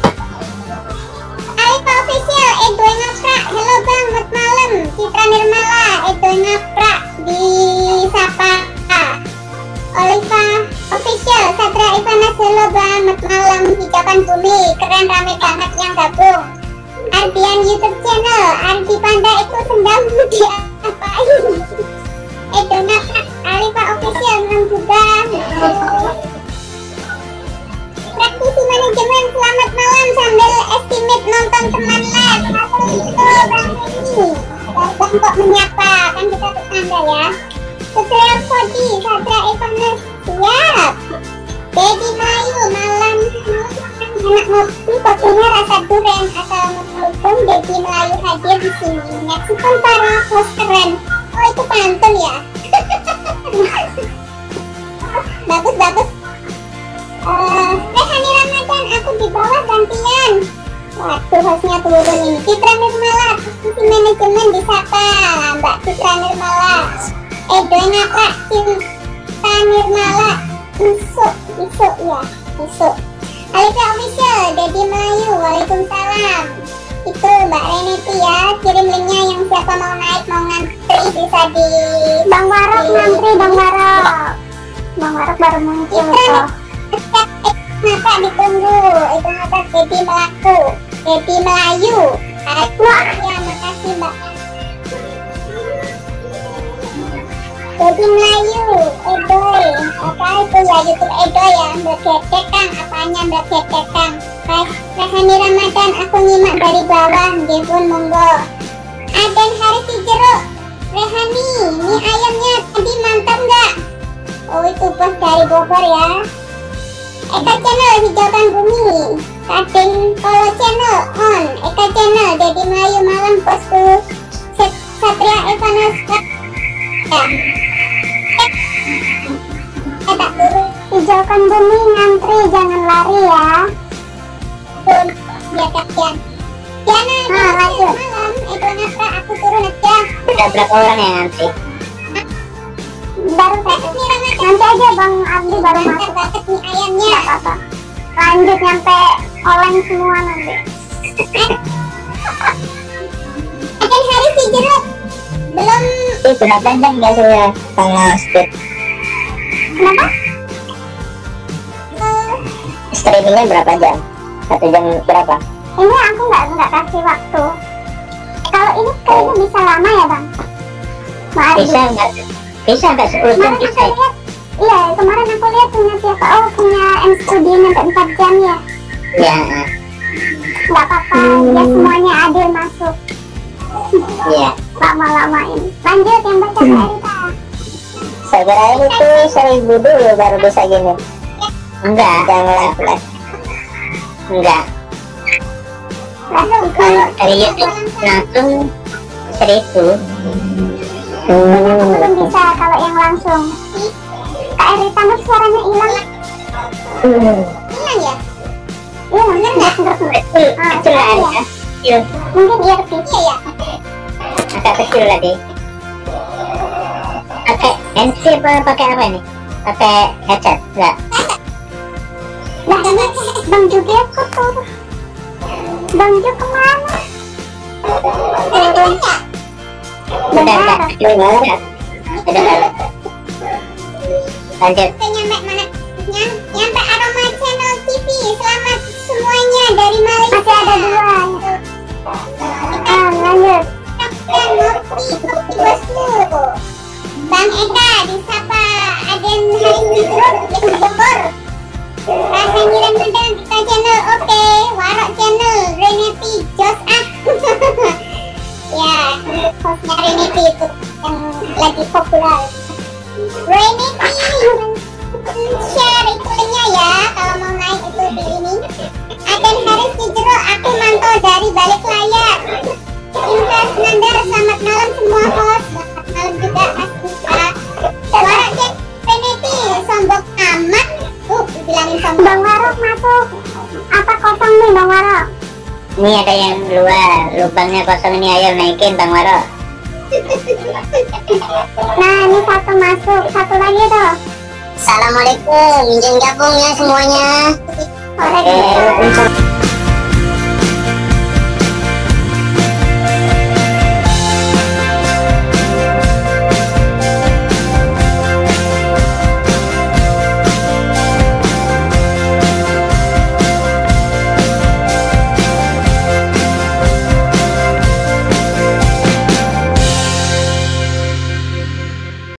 Alika official, Edo ngaprak. Halo bang, selamat malam. Citra Nirmala, Edo ngaprak di Sapa. Oliva official, Sadra Ivanas, halo bang, selamat malam. Hijaukan bumi, keren, rame banget yang gabung. Ardian YouTube channel, Ardi Panda itu sedang diapain? Edo ngaprak, Oliva official, menang juga. Praktisi manajemen, selamat malam sambil estimate nonton teman live. Halo itu bang ini, bang kok menyapa, kan kita tetangga ya. Tutorial kodi, Sadra Ivanas, siap. Dedi Melayu, malam enak ngopi, kopinya rasa durian. Assalamualaikum, Dedi Melayu hadir di sini. Menyaksikan para host keren. Oh itu pantun ya. Bagus bagus. Uh, Rehani Ramadan, aku di bawah gantian. Waduh, hostnya turun ini. Citra Nirmala, posisi manajemen disapa Mbak Citra Nirmala. Edo ngaprak, Citra Nirmala. Isuk, isuk ya, isuk. Alika official, Dedi Melayu, waalaikumsalam. Itu Mbak Reneti ya, kirim linknya yang siapa mau naik, mau ngantri bisa di Bang Warok ngantri, Bang Warok. Bang Warok baru muncul kok. Kenapa ditunggu? Itu ngaprak Dedi Melaku, Dedi Melayu. Wah, ya makasih Mbak. Dedi Melayu, Edoy, apa itu ya YouTube Edoy ya, Mbak Getek Kang, apanya Mbak Getek Kang? Rehani Ramadan, aku nyimak dari bawah, Devon monggo. Aden Haris Jeruk, Rehani, mie ayamnya tadi mantap nggak? Oh itu bos dari Bogor ya. Eka Channel, hijaukan bumi. Kadeng Polo Channel on, Eka Channel, Dedi Melayu malam bosku. Satria Evanas ya. Hijaukan bumi, ngantri, jangan lari ya. Turun, biar kasihan. Diana, nah, lanjut. Malam, Edo ngapra, aku turun aja. Udah berapa orang yang ngantri? Baru satu. Nanti aja Bang Abdi baru masuk. Banget nih ayamnya. Gak apa-apa. Lanjut nyampe oleng semua nanti. Aden Haris si jeruk. Belum. Eh, berapa jam nggak saya sama speed? Kenapa? Streamingnya berapa jam? Satu jam berapa? Ini aku nggak nggak kasih waktu. Kalau ini kayaknya bisa lama ya Bang? Maaf. Bisa nggak? Bisa nggak sepuluh jam Kemarin bisa? aku lihat, iya kemarin aku lihat punya siapa? Oh punya M Studio sampai empat jam ya. Ya. Nggak apa-apa, ya semuanya adil masuk. Iya. Lama-lamain. Lanjut yang baca Erita. Saya kirain itu seribu dulu baru bisa gini. Enggak, jangan live. Enggak. Langsung Kalau dari YouTube langsung seribu. belum bisa kalau yang langsung. Kak Erita mas suaranya hilang. Hmm. Hilang ya? Iya bener nggak? Kecil, kecil lah ya. Kecil. Mungkin earpiece. Iya ya. Agak kecil tadi. Pakai handset apa pakai apa ini? Pakai headset? Enggak. Lah Bang Juki kok turun? Bang Juki kemana? Turun. Udah, udah, udah, udah, udah. Lanjut. Kita nyampe mana? Nyam, nyampe Aroma Channel T V. Selamat semuanya dari Malaysia. Masih ada dua. Ah, lanjut. Dan ngopi, kopi bosku. Bang Eka disapa Aden Haris Hidrut di Bogor. Rasanya Ramadan kita channel oke. Warok channel Reneti Jos ah. Ya, hostnya Reneti itu yang lagi populer. Reneti share iklannya ya kalau mau naik itu di ini. Aden Haris Hidrut, aku mantau dari balik layar. Intas Nandar, selamat malam semua host. Selamat malam juga Mas Nisa. Warok cek Reneti, sombong amat. Uh, dibilangin sombong. Bang Warok masuk. Apa kosong nih Bang Warok? Ini ada yang yang keluar. Lubangnya kosong ini, ayo naikin Bang Waro. Nah ini satu masuk, satu lagi toh. Assalamualaikum, izin gabung ya semuanya. Waalaikumsalam.